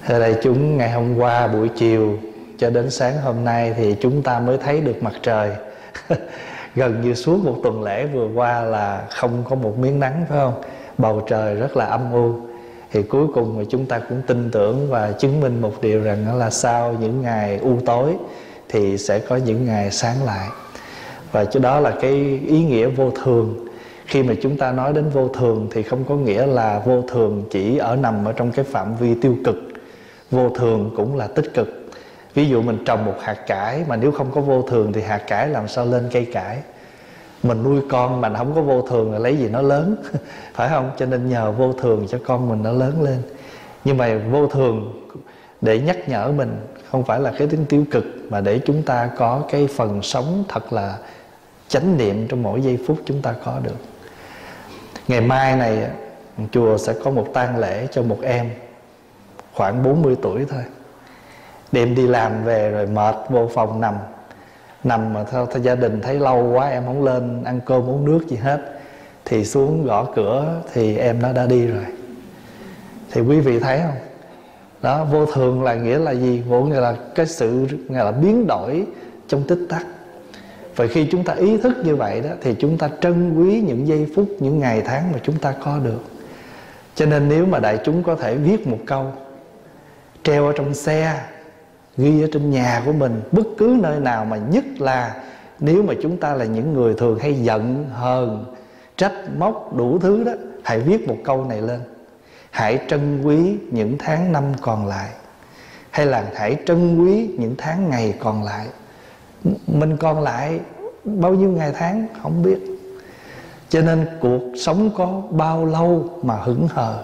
Thưa đại chúng, ngày hôm qua buổi chiều cho đến sáng hôm nay thì chúng ta mới thấy được mặt trời. Gần như suốt một tuần lễ vừa qua là không có một miếng nắng, phải không? Bầu trời rất là âm u. Thì cuối cùng thì chúng ta cũng tin tưởng và chứng minh một điều rằng đó là sau những ngày u tối thì sẽ có những ngày sáng lại. Và chỗ đó là cái ý nghĩa vô thường. Khi mà chúng ta nói đến vô thường thì không có nghĩa là vô thường chỉ nằm ở trong cái phạm vi tiêu cực. Vô thường cũng là tích cực. Ví dụ mình trồng một hạt cải mà nếu không có vô thường thì hạt cải làm sao lên cây cải. Mình nuôi con mà không có vô thường là lấy gì nó lớn, phải không? Cho nên nhờ vô thường cho con mình nó lớn lên. Nhưng mà vô thường để nhắc nhở mình, không phải là cái tính tiêu cực, mà để chúng ta có cái phần sống thật là chánh niệm trong mỗi giây phút chúng ta có được. Ngày mai này chùa sẽ có một tang lễ cho một em khoảng 40 tuổi thôi. Đêm đi làm về rồi mệt, vô phòng nằm mà theo gia đình thấy lâu quá em không lên ăn cơm uống nước gì hết, thì xuống gõ cửa thì em nó đã đi rồi. Thì quý vị thấy không? Đó, vô thường là nghĩa là gì? Vô nghĩa là cái sự nghĩa là biến đổi trong tích tắc. Và khi chúng ta ý thức như vậy đó thì chúng ta trân quý những giây phút, những ngày tháng mà chúng ta có được. Cho nên nếu mà đại chúng có thể viết một câu, treo ở trong xe, ghi ở trên nhà của mình, bất cứ nơi nào, mà nhất là nếu mà chúng ta là những người thường hay giận, hờn, trách móc đủ thứ đó, hãy viết một câu này lên. Hãy trân quý những tháng năm còn lại, hay là hãy trân quý những tháng ngày còn lại. Mình còn lại bao nhiêu ngày tháng không biết. Cho nên cuộc sống có bao lâu mà hững hờ.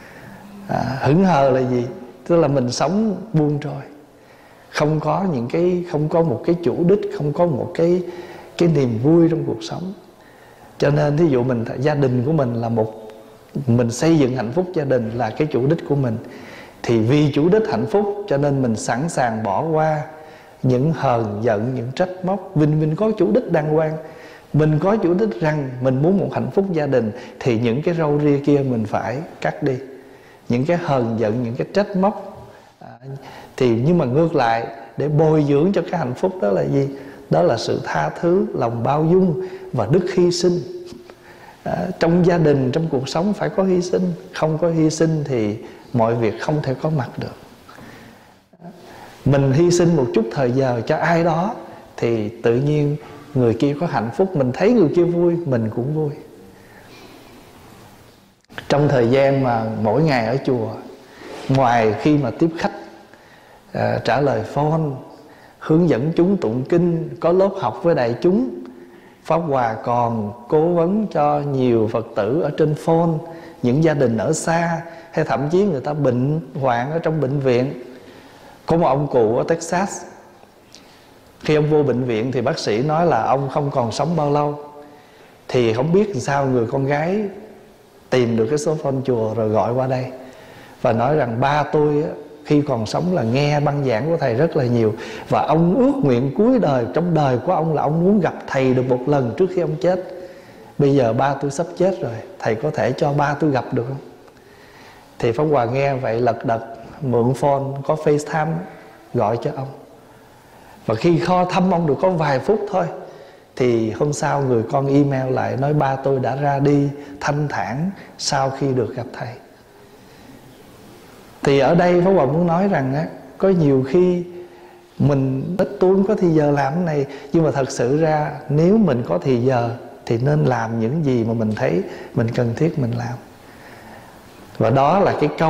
Hững hờ là gì? Tức là mình sống buông trôi, không có một cái chủ đích, không có một cái niềm vui trong cuộc sống. Cho nên thí dụ gia đình của mình là mình xây dựng hạnh phúc gia đình là cái chủ đích của mình, thì vì chủ đích hạnh phúc cho nên mình sẵn sàng bỏ qua những hờn giận, những trách móc. Mình có chủ đích đàng hoàng, mình có chủ đích rằng mình muốn một hạnh phúc gia đình, thì những cái râu ria kia mình phải cắt đi, những cái hờn giận, những cái trách móc. Nhưng mà ngược lại, để bồi dưỡng cho cái hạnh phúc đó là gì? Đó là sự tha thứ, lòng bao dung và đức hy sinh. Trong gia đình, trong cuộc sống phải có hy sinh. Không có hy sinh thì mọi việc không thể có mặt được. Mình hy sinh một chút thời giờ cho ai đó thì tự nhiên người kia có hạnh phúc. Mình thấy người kia vui, mình cũng vui. Trong thời gian mà mỗi ngày ở chùa, ngoài khi mà tiếp khách, trả lời phone, hướng dẫn chúng tụng kinh, có lớp học với đại chúng, Pháp Hòa còn cố vấn cho nhiều Phật tử ở trên phone, những gia đình ở xa, hay thậm chí người ta bệnh hoạn ở trong bệnh viện. Có một ông cụ ở Texas, khi ông vô bệnh viện thì bác sĩ nói là ông không còn sống bao lâu. Thì không biết làm sao người con gái tìm được cái số phone chùa rồi gọi qua đây và nói rằng ba tôi khi còn sống là nghe băng giảng của thầy rất là nhiều, và ông ước nguyện cuối đời trong đời của ông là ông muốn gặp thầy được một lần trước khi ông chết. Bây giờ ba tôi sắp chết rồi, thầy có thể cho ba tôi gặp được không? Thì Pháp Hòa nghe vậy lật đật mượn phone, có FaceTime, gọi cho ông. Và khi kho thăm ông được có vài phút thôi thì hôm sau người con email lại nói ba tôi đã ra đi thanh thản sau khi được gặp thầy. Thì ở đây Pháp Hòa muốn nói rằng có nhiều khi mình ít, tôi không có thì giờ làm cái này, nhưng mà thật sự ra nếu mình có thì giờ thì nên làm những gì mà mình thấy mình cần thiết mình làm. Và đó là cái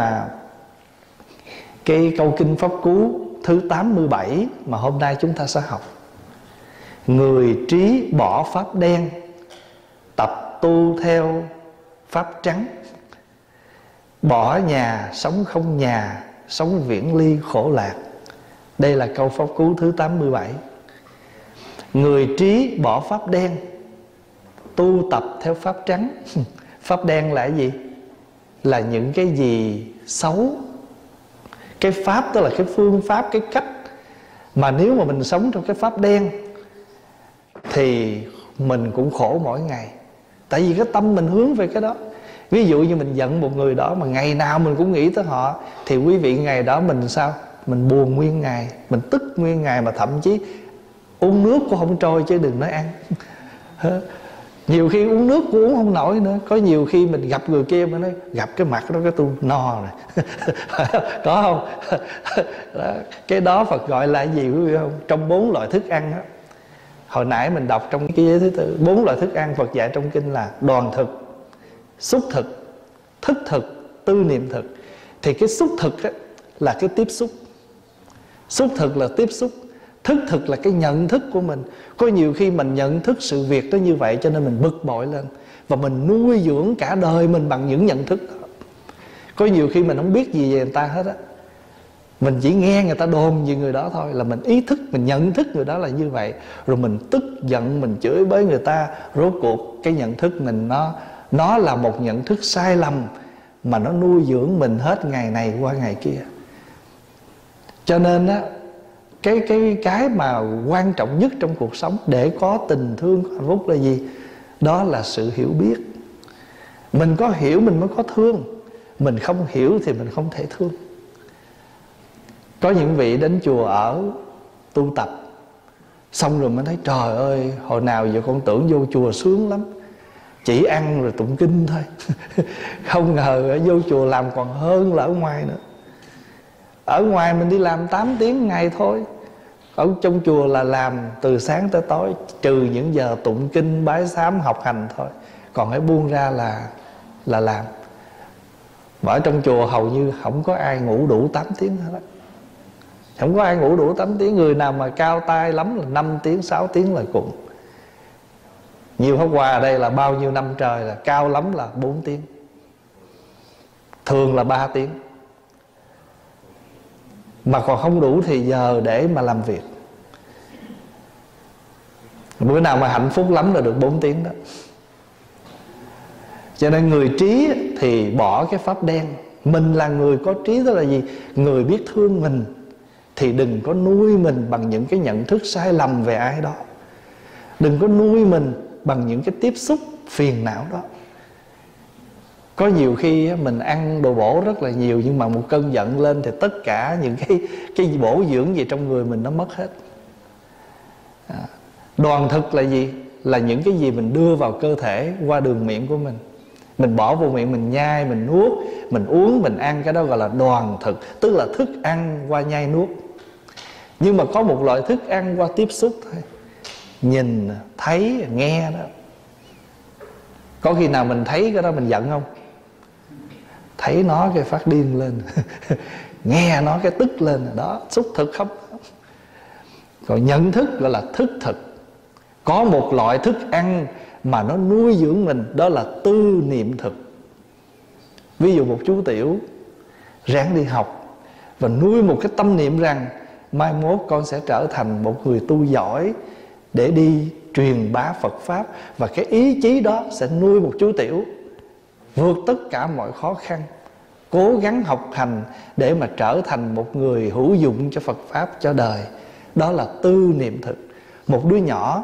câu kinh Pháp Cú thứ 87 mà hôm nay chúng ta sẽ học. Người trí bỏ pháp đen, tập tu theo pháp trắng. Bỏ nhà, sống không nhà, sống viễn ly khổ lạc. Đây là câu Pháp Cú thứ 87. Người trí bỏ pháp đen, tu tập theo pháp trắng. Pháp đen là cái gì? Là những cái gì xấu. Cái pháp tức là cái phương pháp, cái cách mà nếu mà mình sống trong cái pháp đen thì mình cũng khổ mỗi ngày. Tại vì cái tâm mình hướng về cái đó. Ví dụ như mình giận một người đó mà ngày nào mình cũng nghĩ tới họ, thì quý vị ngày đó mình sao? Mình buồn nguyên ngày, mình tức nguyên ngày, mà thậm chí uống nước cũng không trôi chứ đừng nói ăn. Nhiều khi uống nước cũng uống không nổi nữa. Có nhiều khi mình gặp người kia mà nói gặp cái mặt đó cái tôi no rồi. Có không? Đó, cái đó Phật gọi là gì quý vị không? Trong 4 loại thức ăn đó, hồi nãy mình đọc trong cái giới thứ tư, 4 loại thức ăn Phật dạy trong kinh là đoàn thực, xúc thực, thức thực, tư niệm thực. Thì cái xúc thực á, là cái tiếp xúc. Xúc thực là tiếp xúc. Thức thực là cái nhận thức của mình. Có nhiều khi mình nhận thức sự việc đó như vậy, cho nên mình bực bội lên, và mình nuôi dưỡng cả đời mình bằng những nhận thức đó. Có nhiều khi mình không biết gì về người ta hết á, mình chỉ nghe người ta đồn về người đó thôi, là mình ý thức, mình nhận thức người đó là như vậy. Rồi mình tức giận, mình chửi bới người ta. Rốt cuộc cái nhận thức mình nó là một nhận thức sai lầm, mà nó nuôi dưỡng mình hết ngày này qua ngày kia. Cho nên á, cái mà quan trọng nhất trong cuộc sống để có tình thương, có hạnh phúc là gì? Đó là sự hiểu biết. Mình có hiểu mình mới có thương, mình không hiểu thì mình không thể thương. Có những vị đến chùa ở tu tập, xong rồi mới thấy trời ơi, hồi nào giờ con tưởng vô chùa sướng lắm, chỉ ăn rồi tụng kinh thôi. Không ngờ vô chùa làm còn hơn là ở ngoài nữa. Ở ngoài mình đi làm 8 tiếng ngày thôi, ở trong chùa là làm từ sáng tới tối, trừ những giờ tụng kinh, bái sám, học hành thôi. Còn hãy buông ra là làm. Mà ở trong chùa hầu như không có ai ngủ đủ 8 tiếng hết đó. Không có ai ngủ đủ 8 tiếng. Người nào mà cao tay lắm là 5 tiếng, 6 tiếng là cùng. Nhiều Pháp Hòa ở đây là bao nhiêu năm trời là cao lắm là 4 tiếng, thường là 3 tiếng, mà còn không đủ thì giờ để mà làm việc. Bữa nào mà hạnh phúc lắm là được 4 tiếng đó. Cho nên người trí thì bỏ cái pháp đen. Mình là người có trí, tức là gì? Người biết thương mình thì đừng có nuôi mình bằng những cái nhận thức sai lầm về ai đó. Đừng có nuôi mình bằng những cái tiếp xúc phiền não đó. Có nhiều khi mình ăn đồ bổ rất là nhiều, nhưng mà một cơn giận lên thì tất cả những cái bổ dưỡng gì trong người mình nó mất hết. Đoàn thực là gì? Là những cái gì mình đưa vào cơ thể qua đường miệng của mình. Mình bỏ vô miệng, mình nhai, mình nuốt, mình uống, mình ăn. Cái đó gọi là đoàn thực, tức là thức ăn qua nhai nuốt. Nhưng mà có một loại thức ăn qua tiếp xúc thôi, nhìn, thấy, nghe đó. Có khi nào mình thấy cái đó mình giận không? Thấy nó cái phát điên lên. Nghe nó cái tức lên. Đó, xúc thực không? Còn nhận thức gọi là thức thực. Có một loại thức ăn mà nó nuôi dưỡng mình, đó là tư niệm thực. Ví dụ một chú tiểu ráng đi học và nuôi một cái tâm niệm rằng mai mốt con sẽ trở thành một người tu giỏi để đi truyền bá Phật Pháp. Và cái ý chí đó sẽ nuôi một chú tiểu vượt tất cả mọi khó khăn, cố gắng học hành để mà trở thành một người hữu dụng cho Phật Pháp, cho đời. Đó là tư niệm thực. Một đứa nhỏ,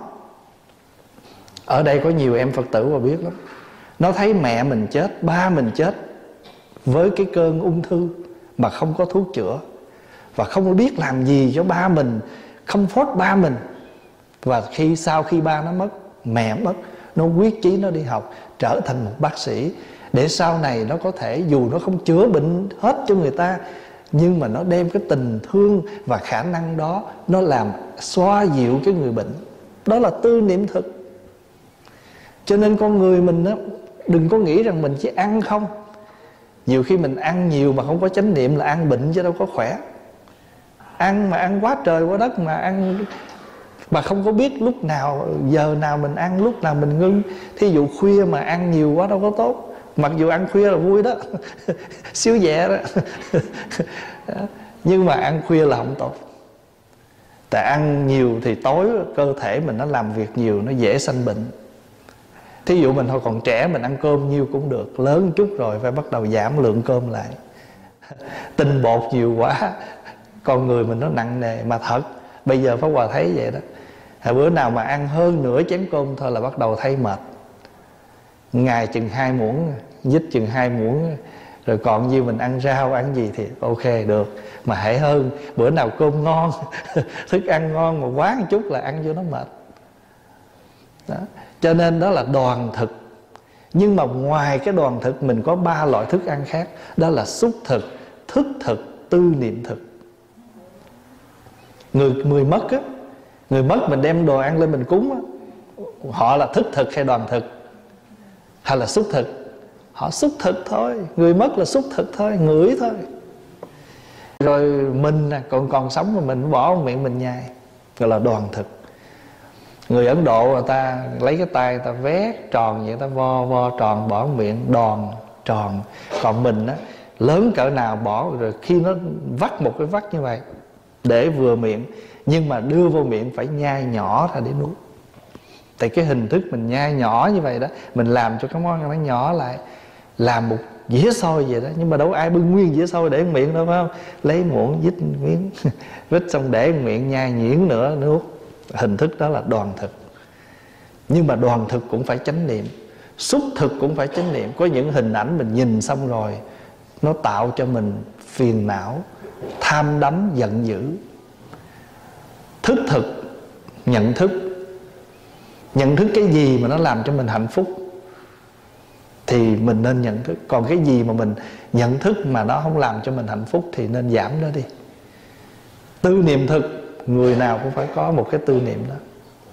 ở đây có nhiều em Phật tử mà biết lắm, nó thấy mẹ mình chết, ba mình chết với cái cơn ung thư mà không có thuốc chữa, và không biết làm gì cho ba mình, không phốt ba mình. Và sau khi ba nó mất, mẹ mất, nó quyết chí nó đi học, trở thành một bác sĩ, để sau này nó có thể, dù nó không chữa bệnh hết cho người ta, nhưng mà nó đem cái tình thương và khả năng đó, nó làm xoa dịu cái người bệnh. Đó là tư niệm thực. Cho nên con người mình đó, đừng có nghĩ rằng mình chỉ ăn không. Nhiều khi mình ăn nhiều mà không có chánh niệm là ăn bệnh chứ đâu có khỏe. Ăn mà ăn quá trời quá đất, mà ăn mà không có biết lúc nào, giờ nào mình ăn, lúc nào mình ngưng. Thí dụ khuya mà ăn nhiều quá đâu có tốt. Mặc dù ăn khuya là vui đó, xíu nhẹ đó. Nhưng mà ăn khuya là không tốt. Tại ăn nhiều thì tối cơ thể mình nó làm việc nhiều, nó dễ sanh bệnh. Thí dụ mình hồi còn trẻ mình ăn cơm nhiêu cũng được, lớn chút rồi phải bắt đầu giảm lượng cơm lại. Tinh bột nhiều quá, con người mình nó nặng nề. Mà thật, bây giờ Pháp Hòa thấy vậy đó. Bữa nào mà ăn hơn nửa chén cơm thôi là bắt đầu thấy mệt. Ngày chừng 2 muỗng nhích chừng 2 muỗng, rồi còn gì mình ăn rau ăn gì thì ok được. Mà hãy hơn bữa nào cơm ngon thức ăn ngon mà quá một chút là ăn vô nó mệt đó. Cho nên đó là đoàn thực. Nhưng mà ngoài cái đoàn thực mình có 3 loại thức ăn khác. Đó là xúc thực, thức thực, tư niệm thực. Người mất á, người mất mình đem đồ ăn lên mình cúng á, họ là thức thực hay đoàn thực hay là xúc thực? Họ xúc thực thôi. Người mất là xúc thực thôi, ngửi thôi. Rồi mình còn sống mà mình bỏ vào miệng mình nhai, gọi là đoàn thực. Người Ấn Độ người ta lấy cái tay người ta vét tròn vậy, người ta vo tròn bỏ vào miệng, đòn tròn. Còn mình á, lớn cỡ nào bỏ, rồi khi nó vắt một cái vắt như vậy để vừa miệng, nhưng mà đưa vô miệng phải nhai nhỏ ra để nuốt. Tại cái hình thức mình nhai nhỏ như vậy đó, mình làm cho cái món ăn nó nhỏ lại, làm một dĩa xôi vậy đó. Nhưng mà đâu ai bưng nguyên dĩa xôi để miệng đâu, phải không? Lấy muỗng vít miếng vít xong để miệng nhai nhuyễn nữa nuốt. Hình thức đó là đoàn thực. Nhưng mà đoàn thực cũng phải chánh niệm, xúc thực cũng phải chánh niệm. Có những hình ảnh mình nhìn xong rồi nó tạo cho mình phiền não, tham đắm, giận dữ. Thức thực, nhận thức cái gì mà nó làm cho mình hạnh phúc thì mình nên nhận thức. Còn cái gì mà mình nhận thức mà nó không làm cho mình hạnh phúc thì nên giảm nó đi. Tư niệm thực, người nào cũng phải có một cái tư niệm đó.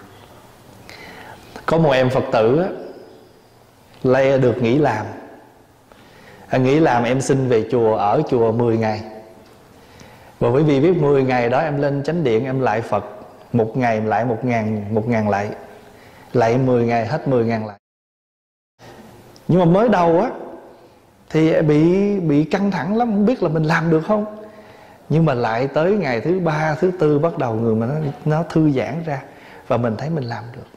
Có một em Phật tử á, Lê được nghỉ làm. Nghỉ làm em xin về chùa, ở chùa 10 ngày. Và bởi vì biết 10 ngày đó em lên chánh điện em lại Phật, một ngày lại 1.000 lại. Lại 10 ngày hết 10.000 lại. Nhưng mà mới đầu á thì bị căng thẳng lắm, không biết là mình làm được không. Nhưng mà lại tới ngày thứ 3, thứ 4 bắt đầu người mà nó thư giãn ra, và mình thấy mình làm được.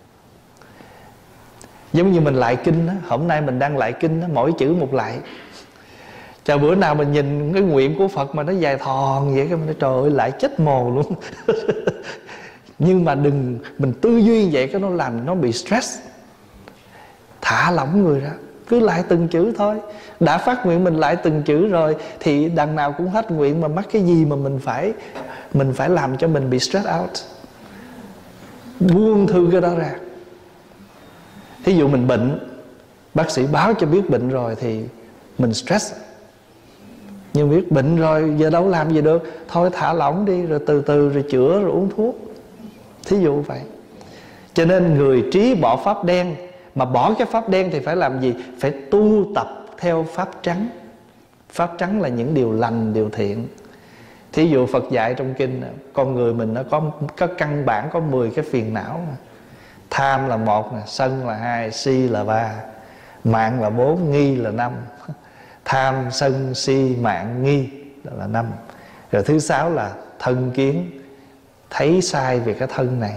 Giống như mình lại kinh á, hôm nay mình đang lại kinh á, mỗi chữ một lại. Chờ bữa nào mình nhìn cái nguyện của Phật mà nó dài thòn vậy, cái mình nói trời ơi lại chết mồ luôn. Nhưng mà đừng, mình tư duy vậy cái nó làm nó bị stress. Thả lỏng người ra, cứ lại từng chữ thôi. Đã phát nguyện mình lại từng chữ rồi thì đằng nào cũng hết nguyện, mà mắc cái gì mà mình phải làm cho mình bị stress out. Buông thư cái đó ra. Thí dụ mình bệnh, bác sĩ báo cho biết bệnh rồi thì mình stress. Nhưng biết bệnh rồi giờ đâu làm gì được, thôi thả lỏng đi, rồi từ từ rồi chữa, rồi uống thuốc. Thí dụ vậy. Cho nên người trí bỏ pháp đen. Mà bỏ cái pháp đen thì phải làm gì? Phải tu tập theo pháp trắng. Pháp trắng là những điều lành, điều thiện. Thí dụ Phật dạy trong kinh, con người mình nó có căn bản có 10 cái phiền não. Tham là 1, sân là 2, si là 3, mạng là 4, nghi là 5. Tham, sân, si, mạng, nghi là 5. Rồi thứ 6 là thân kiến, thấy sai về cái thân này,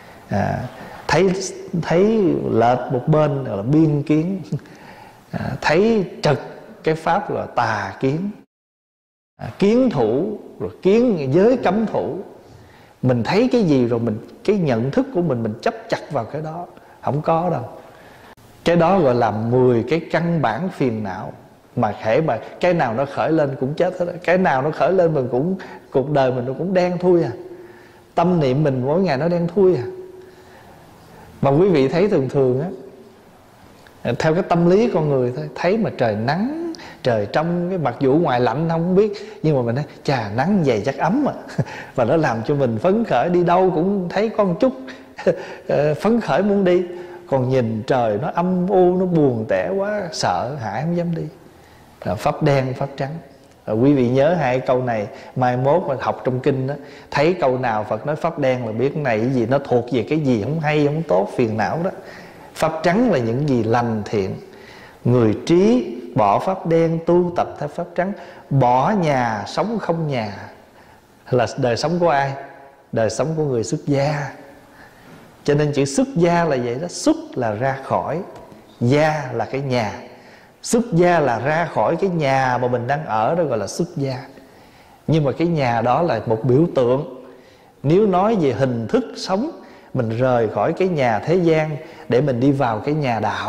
thấy lệch một bên là biên kiến, thấy trật cái pháp là tà kiến, kiến thủ, rồi kiến giới cấm thủ. Mình thấy cái gì rồi cái nhận thức của mình chấp chặt vào cái đó. Không có đâu. Cái đó gọi là 10 cái căn bản phiền não. Mà hễ mà cái nào nó khởi lên cũng chết hết. Cái nào nó khởi lên mình cũng, cuộc đời mình nó cũng đen thui à. Tâm niệm mình mỗi ngày nó đen thui à. Mà quý vị thấy thường thường á, theo cái tâm lý con người thôi, thấy mà trời nắng, trời trong, cái mặc dù ngoài lạnh không biết, nhưng mà mình nói chà nắng dày chắc ấm à. Và nó làm cho mình phấn khởi, đi đâu cũng thấy có một chút phấn khởi muốn đi. Còn nhìn trời nó âm u, nó buồn tẻ quá, sợ hãi không dám đi. Pháp đen, pháp trắng. Quý vị nhớ 2 câu này, mai mốt mà học trong kinh đó, thấy câu nào Phật nói pháp đen là biết cái này cái gì, nó thuộc về cái gì không hay, không tốt, phiền não đó. Pháp trắng là những gì lành thiện. Người trí bỏ pháp đen, tu tập theo pháp trắng. Bỏ nhà, sống không nhà. Là đời sống của ai? Đời sống của người xuất gia. Cho nên chữ xuất gia là vậy đó. Xuất là ra khỏi, gia là cái nhà. Xuất gia là ra khỏi cái nhà mà mình đang ở, đó gọi là xuất gia. Nhưng mà cái nhà đó là một biểu tượng. Nếu nói về hình thức sống, mình rời khỏi cái nhà thế gian để mình đi vào cái nhà đạo.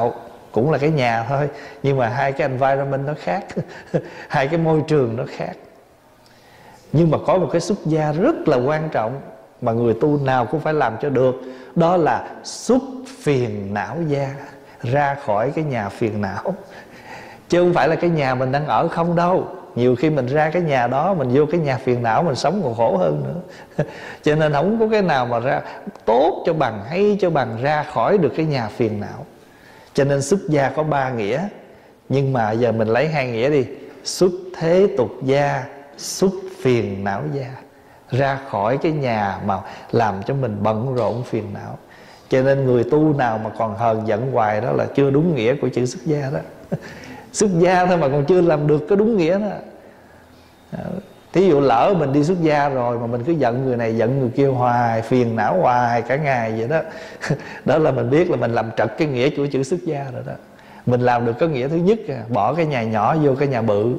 cũng là cái nhà thôi, nhưng mà hai cái environment nó khác. Hai cái môi trường nó khác. Nhưng mà có một cái xuất gia rất là quan trọng mà người tu nào cũng phải làm cho được, đó là xuất phiền não gia, ra khỏi cái nhà phiền não. Chứ không phải là cái nhà mình đang ở không đâu. Nhiều khi mình ra cái nhà đó, mình vô cái nhà phiền não, mình sống còn khổ hơn nữa. Cho nên không có cái nào mà ra tốt cho bằng, hay cho bằng ra khỏi được cái nhà phiền não. Cho nên xuất gia có 3 nghĩa. Nhưng mà giờ mình lấy 2 nghĩa đi. Xuất thế tục gia, xuất phiền não gia. Ra khỏi cái nhà mà làm cho mình bận rộn phiền não. Cho nên người tu nào mà còn hờn giận hoài đó là chưa đúng nghĩa của chữ xuất gia đó. Xuất gia thôi mà còn chưa làm được cái đúng nghĩa đó. Thí dụ lỡ mình đi xuất gia rồi mà mình cứ giận người này giận người kia hoài, phiền não hoài cả ngày vậy đó. Đó là mình biết là mình làm trật cái nghĩa của chữ xuất gia rồi đó. Mình làm được cái nghĩa thứ nhất, bỏ cái nhà nhỏ vô cái nhà bự.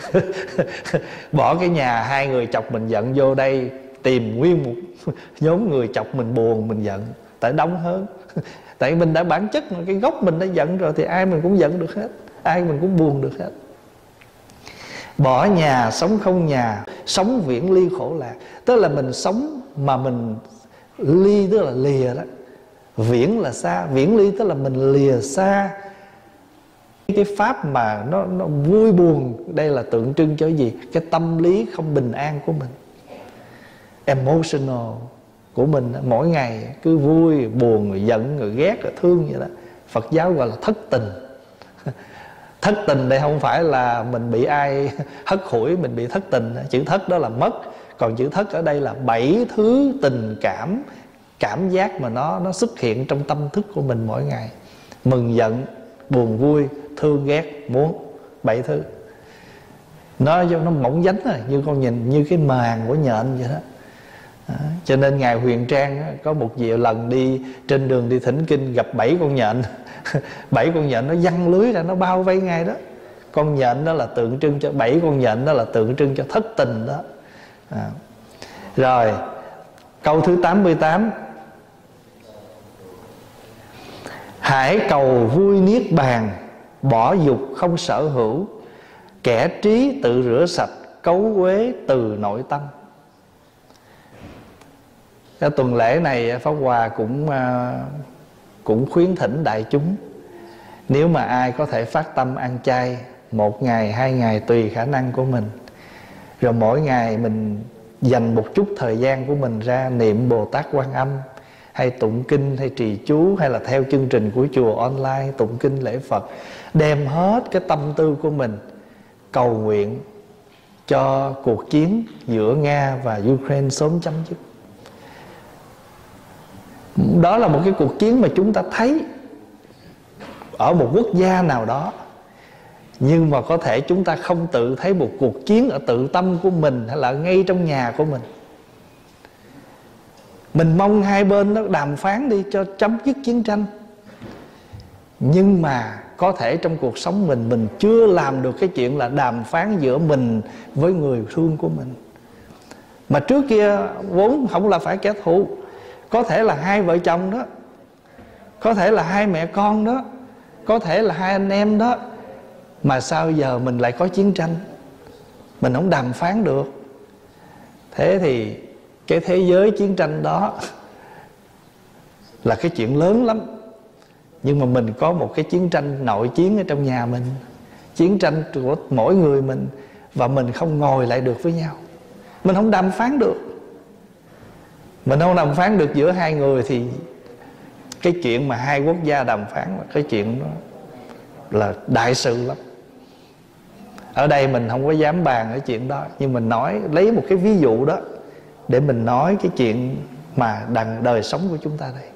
Bỏ cái nhà hai người chọc mình giận vô đây, tìm nguyên một nhóm người chọc mình buồn, mình giận. Tại đông hơn. Tại mình đã bản chất, cái gốc mình đã giận rồi thì ai mình cũng giận được hết, ai mình cũng buồn được hết. Bỏ nhà sống không nhà, sống viễn ly khổ lạc. Tức là mình sống mà mình ly, tức là lìa đó. Viễn là xa, viễn ly tức là mình lìa xa. Cái pháp mà nó vui buồn, đây là tượng trưng cho cái gì? Cái tâm lý không bình an của mình, emotional của mình. Mỗi ngày cứ vui, buồn, rồi giận, rồi ghét, rồi thương vậy đó. Phật giáo gọi là thất tình. Thất tình đây không phải là mình bị ai hất hủi, mình bị thất tình. Chữ thất đó là mất. Còn chữ thất ở đây là 7 thứ tình cảm, cảm giác mà nó xuất hiện trong tâm thức của mình mỗi ngày. Mừng giận, buồn vui, thương ghét, muốn. 7 thứ. Nó mỏng dánh rồi, như con nhìn như cái màng của nhện vậy đó. Cho nên Ngài Huyền Trang có một lần đi trên đường đi thỉnh kinh, gặp 7 con nhện. 7 con nhện nó giăng lưới ra, nó bao vây Ngài đó. Con nhện đó là tượng trưng cho 7 con nhện đó là tượng trưng cho thất tình đó. Rồi câu thứ 88: hãy cầu vui niết bàn, bỏ dục không sở hữu, kẻ trí tự rửa sạch, cấu uế từ nội tâm. Cái tuần lễ này Pháp Hòa cũng khuyến thỉnh đại chúng, nếu mà ai có thể phát tâm ăn chay 1 ngày, 2 ngày tùy khả năng của mình, rồi mỗi ngày mình dành một chút thời gian của mình ra niệm Bồ Tát Quan Âm, hay tụng kinh, hay trì chú, hay là theo chương trình của chùa online tụng kinh lễ Phật, đem hết cái tâm tư của mình cầu nguyện cho cuộc chiến giữa Nga và Ukraine sớm chấm dứt. Đó là một cái cuộc chiến mà chúng ta thấy ở một quốc gia nào đó, nhưng mà có thể chúng ta không tự thấy một cuộc chiến ở tự tâm của mình, hay là ngay trong nhà của mình. Mình mong hai bên nó đàm phán đi cho chấm dứt chiến tranh, nhưng mà có thể trong cuộc sống mình chưa làm được cái chuyện là đàm phán giữa mình với người thương của mình. Mà trước kia vốn không là phải kẻ thù, có thể là hai vợ chồng đó, có thể là hai mẹ con đó, có thể là hai anh em đó. Mà sao giờ mình lại có chiến tranh, mình không đàm phán được. Thế thì cái thế giới chiến tranh đó là cái chuyện lớn lắm. Nhưng mà mình có một cái chiến tranh nội chiến ở trong nhà mình, chiến tranh của mỗi người mình, và mình không ngồi lại được với nhau, mình không đàm phán được. Mình không đàm phán được giữa hai người thì cái chuyện mà hai quốc gia đàm phán là cái chuyện đó là đại sự lắm. Ở đây mình không có dám bàn cái chuyện đó, nhưng mình nói lấy một cái ví dụ đó để mình nói cái chuyện mà đời sống của chúng ta đây.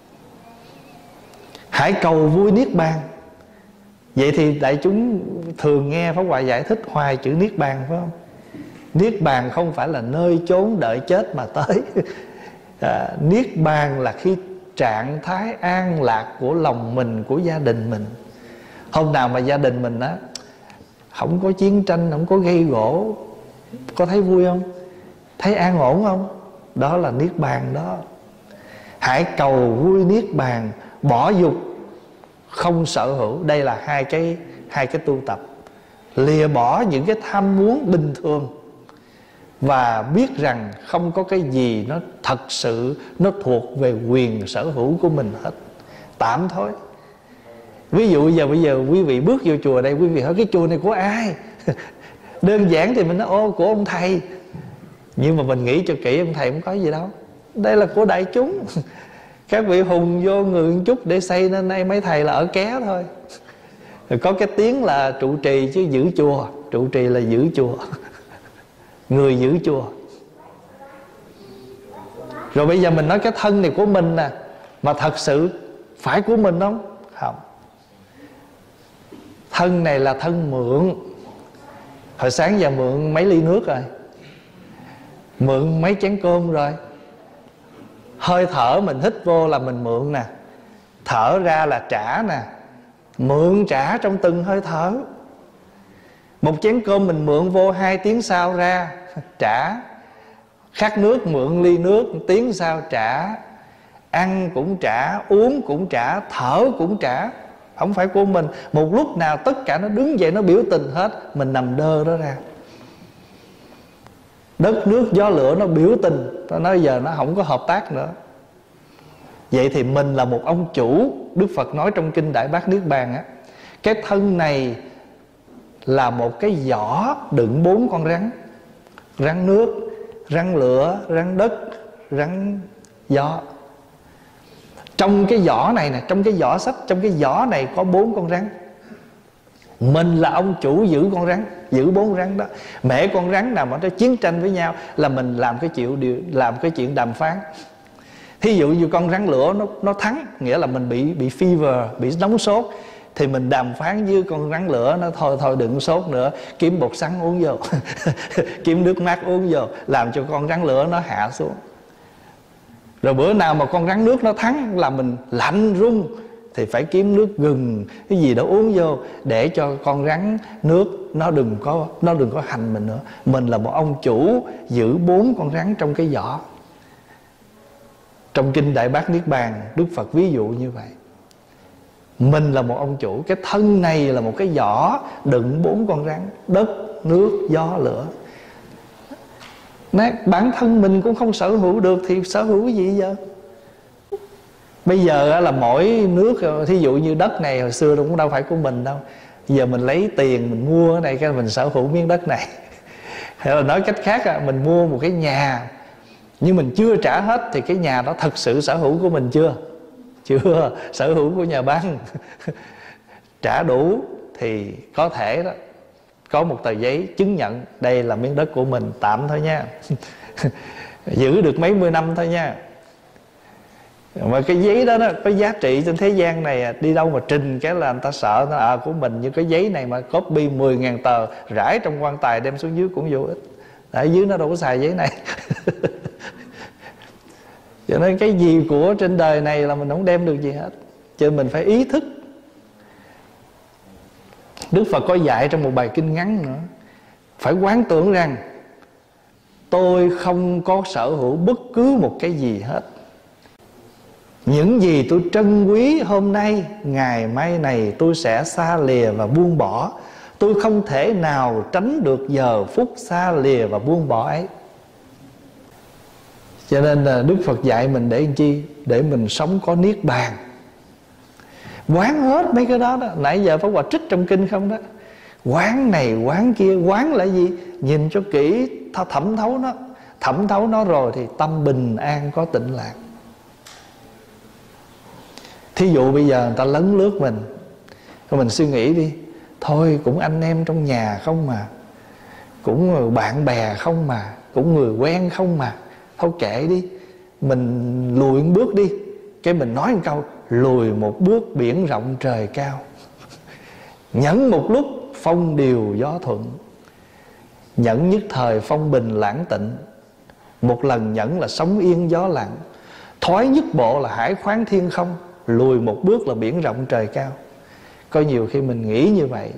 Hãy cầu vui niết bàn. Vậy thì đại chúng thường nghe Pháp Hòa giải thích hoài chữ niết bàn, phải không? Niết bàn không phải là nơi chốn đợi chết mà tới. Niết bàn là khi trạng thái an lạc của lòng mình, của gia đình mình. Hôm nào mà gia đình mình á không có chiến tranh, không có gây gổ, có thấy vui không? Thấy an ổn không? Đó là niết bàn đó. Hãy cầu vui niết bàn, bỏ dục không sở hữu. Đây là hai cái tu tập. Lìa bỏ những cái tham muốn bình thường và biết rằng không có cái gì nó thật sự nó thuộc về quyền sở hữu của mình hết, tạm thôi. Ví dụ bây giờ quý vị bước vô chùa đây, quý vị hỏi cái chùa này của ai? Đơn giản thì mình nói ô của ông thầy. Nhưng mà mình nghĩ cho kỹ, ông thầy không có gì đâu. Đây là của đại chúng. Các vị hùng vô người một chút để xây nên nay mấy thầy là ở ké thôi. Rồi có cái tiếng là trụ trì chứ giữ chùa. Trụ trì là giữ chùa. Người giữ chùa. Rồi bây giờ mình nói cái thân này của mình nè, mà thật sự phải của mình không? Không. Thân này là thân mượn. Hồi sáng giờ mượn mấy ly nước rồi, mượn mấy chén cơm rồi. Hơi thở mình hít vô là mình mượn nè, thở ra là trả nè, mượn trả trong từng hơi thở. Một chén cơm mình mượn vô 2 tiếng sau ra trả. Khát nước mượn ly nước 1 tiếng sau trả. Ăn cũng trả, uống cũng trả, thở cũng trả. Không phải của mình. Một lúc nào tất cả nó đứng dậy, nó biểu tình hết, mình nằm đơ đó ra. Đất nước gió lửa nó biểu tình, nó nói giờ nó không có hợp tác nữa. Vậy thì mình là một ông chủ. Đức Phật nói trong kinh Đại Bát Niết Bàn á, cái thân này là một cái giỏ đựng 4 con rắn. Rắn nước, rắn lửa, rắn đất, rắn gió. Trong cái giỏ này nè, trong cái giỏ sách, trong cái giỏ này có 4 con rắn. Mình là ông chủ giữ con rắn, giữ 4 rắn đó. Mẹ con rắn nào mà nó chiến tranh với nhau là mình làm cái chuyện đàm phán. Thí dụ như con rắn lửa nó thắng, nghĩa là mình bị fever, bị nóng sốt, thì mình đàm phán với con rắn lửa, nó thôi đừng sốt nữa, kiếm bột sắn uống vô kiếm nước mát uống vô, làm cho con rắn lửa nó hạ xuống. Rồi bữa nào mà con rắn nước nó thắng là mình lạnh run, thì phải kiếm nước gừng cái gì đó uống vô, để cho con rắn nước nó đừng có hành mình nữa. Mình là một ông chủ giữ 4 con rắn trong cái giỏ. Trong kinh Đại Bát Niết Bàn, Đức Phật ví dụ như vậy. Mình là một ông chủ. Cái thân này là một cái giỏ đựng 4 con rắn: đất, nước, gió, lửa. Bản thân mình cũng không sở hữu được thì sở hữu cái gì giờ? Bây giờ là mỗi nước, thí dụ như đất này hồi xưa cũng đâu phải của mình đâu. Giờ mình lấy tiền mình mua cái này, cái mình sở hữu miếng đất này. Hay là nói cách khác, mình mua một cái nhà nhưng mình chưa trả hết, thì cái nhà đó thật sự sở hữu của mình chưa? Chưa. Sở hữu của nhà băng. Trả đủ thì có thể đó, có một tờ giấy chứng nhận đây là miếng đất của mình, tạm thôi nha. Giữ được mấy mươi năm thôi nha. Mà cái giấy đó có giá trị trên thế gian này, đi đâu mà trình cái là người ta sợ nó của mình. Như cái giấy này mà copy 10.000 tờ rải trong quan tài đem xuống dưới cũng vô ích. Ở dưới nó đâu có xài giấy này. Cho nên cái gì của trên đời này là mình không đem được gì hết. Cho nên mình phải ý thức. Đức Phật có dạy trong một bài kinh ngắn nữa, phải quán tưởng rằng tôi không có sở hữu bất cứ một cái gì hết. Những gì tôi trân quý hôm nay, ngày mai này tôi sẽ xa lìa và buông bỏ. Tôi không thể nào tránh được giờ phút xa lìa và buông bỏ ấy. Cho nên là Đức Phật dạy mình để làm chi? Để mình sống có niết bàn. Quán hết mấy cái đó đó. Nãy giờ Pháp Hòa trích trong kinh không đó. Quán này quán kia. Quán là gì? Nhìn cho kỹ, thẩm thấu nó. Thẩm thấu nó rồi thì tâm bình an có tịnh lạc. Thí dụ bây giờ người ta lấn lướt mình, rồi mình suy nghĩ đi, thôi cũng anh em trong nhà không mà, cũng bạn bè không mà, cũng người quen không mà, thôi kệ đi, mình lùi một bước đi. Cái mình nói một câu, lùi một bước biển rộng trời cao. Nhẫn một lúc phong điều gió thuận. Nhẫn nhất thời phong bình lãng tịnh. Một lần nhẫn là sóng yên gió lặng. Thoái nhất bộ là hải khoáng thiên không. Lùi một bước là biển rộng trời cao. Có nhiều khi mình nghĩ như vậy.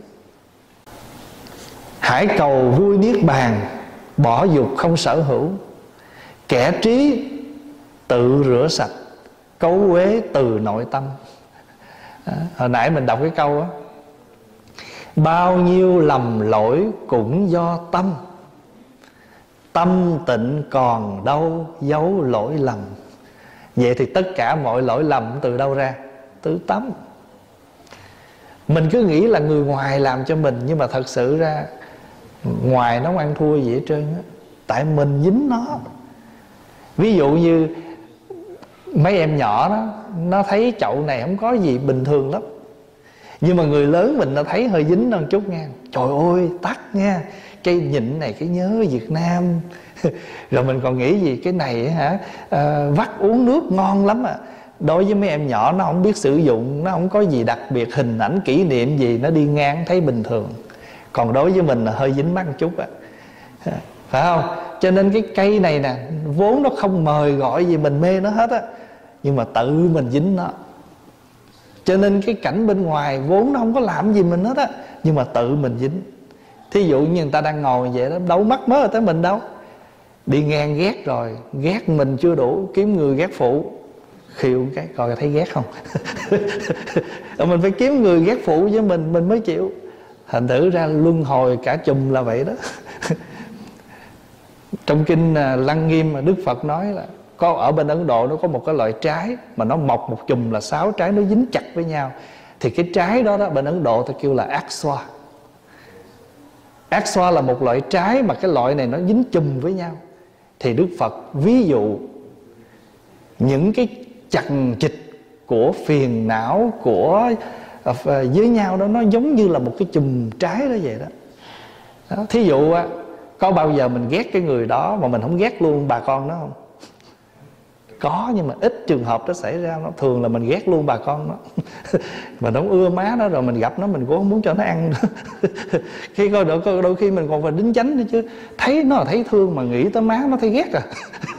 Hãy cầu vui niết bàn, bỏ dục không sở hữu. Kẻ trí tự rửa sạch, cấu uế từ nội tâm. Hồi nãy mình đọc cái câu á: bao nhiêu lầm lỗi cũng do tâm, tâm tịnh còn đâu giấu lỗi lầm. Vậy thì tất cả mọi lỗi lầm từ đâu ra? Từ tâm. Mình cứ nghĩ là người ngoài làm cho mình, nhưng mà thật sự ra ngoài nó không ăn thua gì hết trơn á. Tại mình dính nó. Ví dụ như mấy em nhỏ đó, nó thấy chậu này không có gì, bình thường lắm. Nhưng mà người lớn mình nó thấy hơi dính hơn chút nha. Trời ơi, tắt nha, cái nhịn này cái nhớ Việt Nam. Rồi mình còn nghĩ gì, cái này hả, vắt uống nước ngon lắm à. Đối với mấy em nhỏ nó không biết sử dụng, nó không có gì đặc biệt, hình ảnh kỷ niệm gì, nó đi ngang thấy bình thường. Còn đối với mình là hơi dính mắt một chút á, phải không? Cho nên cái cây này nè, vốn nó không mời gọi gì mình mê nó hết á, nhưng mà tự mình dính nó. Cho nên cái cảnh bên ngoài vốn nó không có làm gì mình hết á, nhưng mà tự mình dính. Thí dụ như người ta đang ngồi vậy đó, đâu mắc mớ tới mình đâu. Đi ngang ghét rồi, ghét mình chưa đủ, kiếm người ghét phụ, khiêu cái coi thấy ghét không. Mình phải kiếm người ghét phụ với mình mới chịu. Thành thử ra luân hồi cả chùm là vậy đó. Trong kinh Lăng Nghiêm mà Đức Phật nói là có ở bên Ấn Độ nó có một cái loại trái mà nó mọc một chùm là 6 trái nó dính chặt với nhau. Thì cái trái đó bên Ấn Độ ta kêu là ác xoa. Ác xoa là một loại trái mà cái loại này nó dính chùm với nhau. Thì Đức Phật ví dụ những cái chằng chịt của phiền não của với nhau đó, nó giống như là một cái chùm trái đó vậy đó. Thí dụ có bao giờ mình ghét cái người đó mà mình không ghét luôn bà con đó không? Có, nhưng mà ít trường hợp đó xảy ra. Nó thường là mình ghét luôn bà con đó. Mình không ưa má nó, rồi mình gặp nó mình cũng không muốn cho nó ăn. Khi đôi khi mình còn phải đính chánh nữa chứ. Thấy nó là thấy thương, mà nghĩ tới má nó thấy ghét à.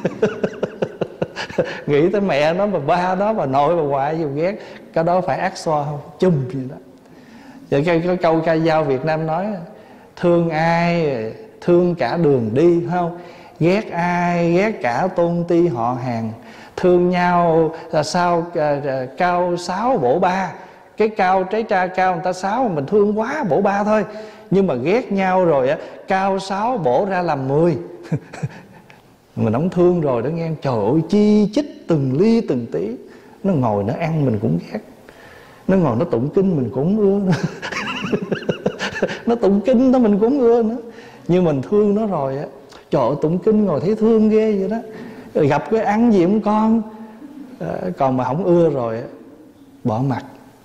Nghĩ tới mẹ nó, bà ba nó, bà nội, bà ngoại gì ghét. Cái đó phải ác xoa không? Chùm gì đó. Vậy cái câu ca dao Việt Nam nói: thương ai thương cả đường đi, phải không? Ghét ai ghét cả tôn ti họ hàng. Thương nhau là sao cao 6 bổ 3. Cái cao trái tra cao người ta 6 mình thương quá bổ 3 thôi. Nhưng mà ghét nhau rồi á, cao 6 bổ ra làm 10. Mình không thương rồi đó nghe. Trời ơi, chi chích từng ly từng tí. Nó ngồi nó ăn mình cũng ghét, nó ngồi nó tụng kinh mình cũng ưa nữa. Nó tụng kinh đó mình cũng ưa nữa. Nhưng mình thương nó rồi á, trời ơi, tụng kinh ngồi thấy thương ghê vậy đó. Rồi gặp cái ăn gì cũng con. Còn mà không ưa rồi á, bỏ mặt.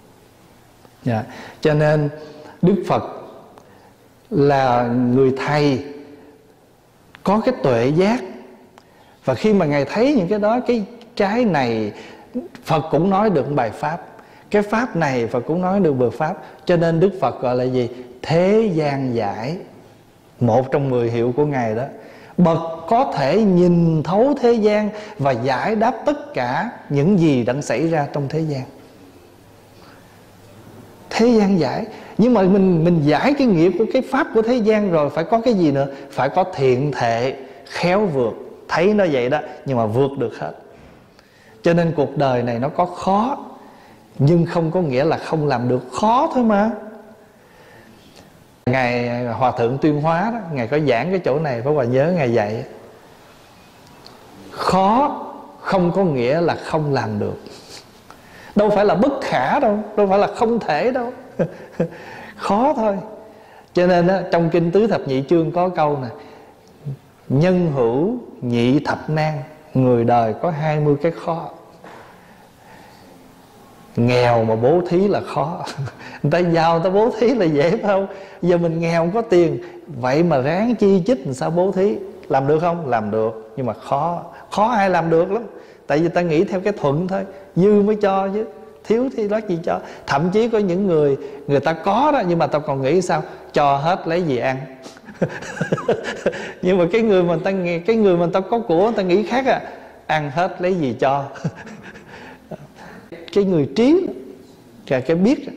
Cho nên Đức Phật là người thầy có cái tuệ giác. Và khi mà Ngài thấy những cái đó, cái trái này Phật cũng nói được bài pháp, cái pháp này Phật cũng nói được bài pháp. Cho nên Đức Phật gọi là gì? Thế gian giải. Một trong 10 hiệu của Ngài đó. Bậc có thể nhìn thấu thế gian và giải đáp tất cả những gì đang xảy ra trong thế gian. Thế gian giải. Nhưng mà mình giải cái nghiệp của cái pháp của thế gian rồi, phải có cái gì nữa? Phải có thiện thệ, khéo vượt. Thấy nó vậy đó, nhưng mà vượt được hết. Cho nên cuộc đời này nó có khó, nhưng không có nghĩa là không làm được. Khó thôi mà. Ngài Hòa Thượng Tuyên Hóa đó, Ngài có giảng cái chỗ này, Pháp Hòa nhớ Ngài dạy: khó không có nghĩa là không làm được. Đâu phải là bất khả đâu, đâu phải là không thể đâu. Khó thôi. Cho nên đó, trong Kinh Tứ Thập Nhị Chương có câu nè: nhân hữu nhị thập nan. Người đời có 20 cái khó. Nghèo mà bố thí là khó. Người ta giàu người ta bố thí là dễ, phải không? Giờ mình nghèo không có tiền, vậy mà ráng chi chích làm sao bố thí. Làm được không? Làm được, nhưng mà khó. Khó ai làm được lắm. Tại vì ta nghĩ theo cái thuận thôi, dư mới cho chứ, thiếu thì đó gì cho. Thậm chí có những người ta có đó, nhưng mà ta còn nghĩ sao? Cho hết lấy gì ăn. Nhưng mà cái người mà ta có của, ta nghĩ khác à. Ăn hết lấy gì cho. Cái người trí là cái biết.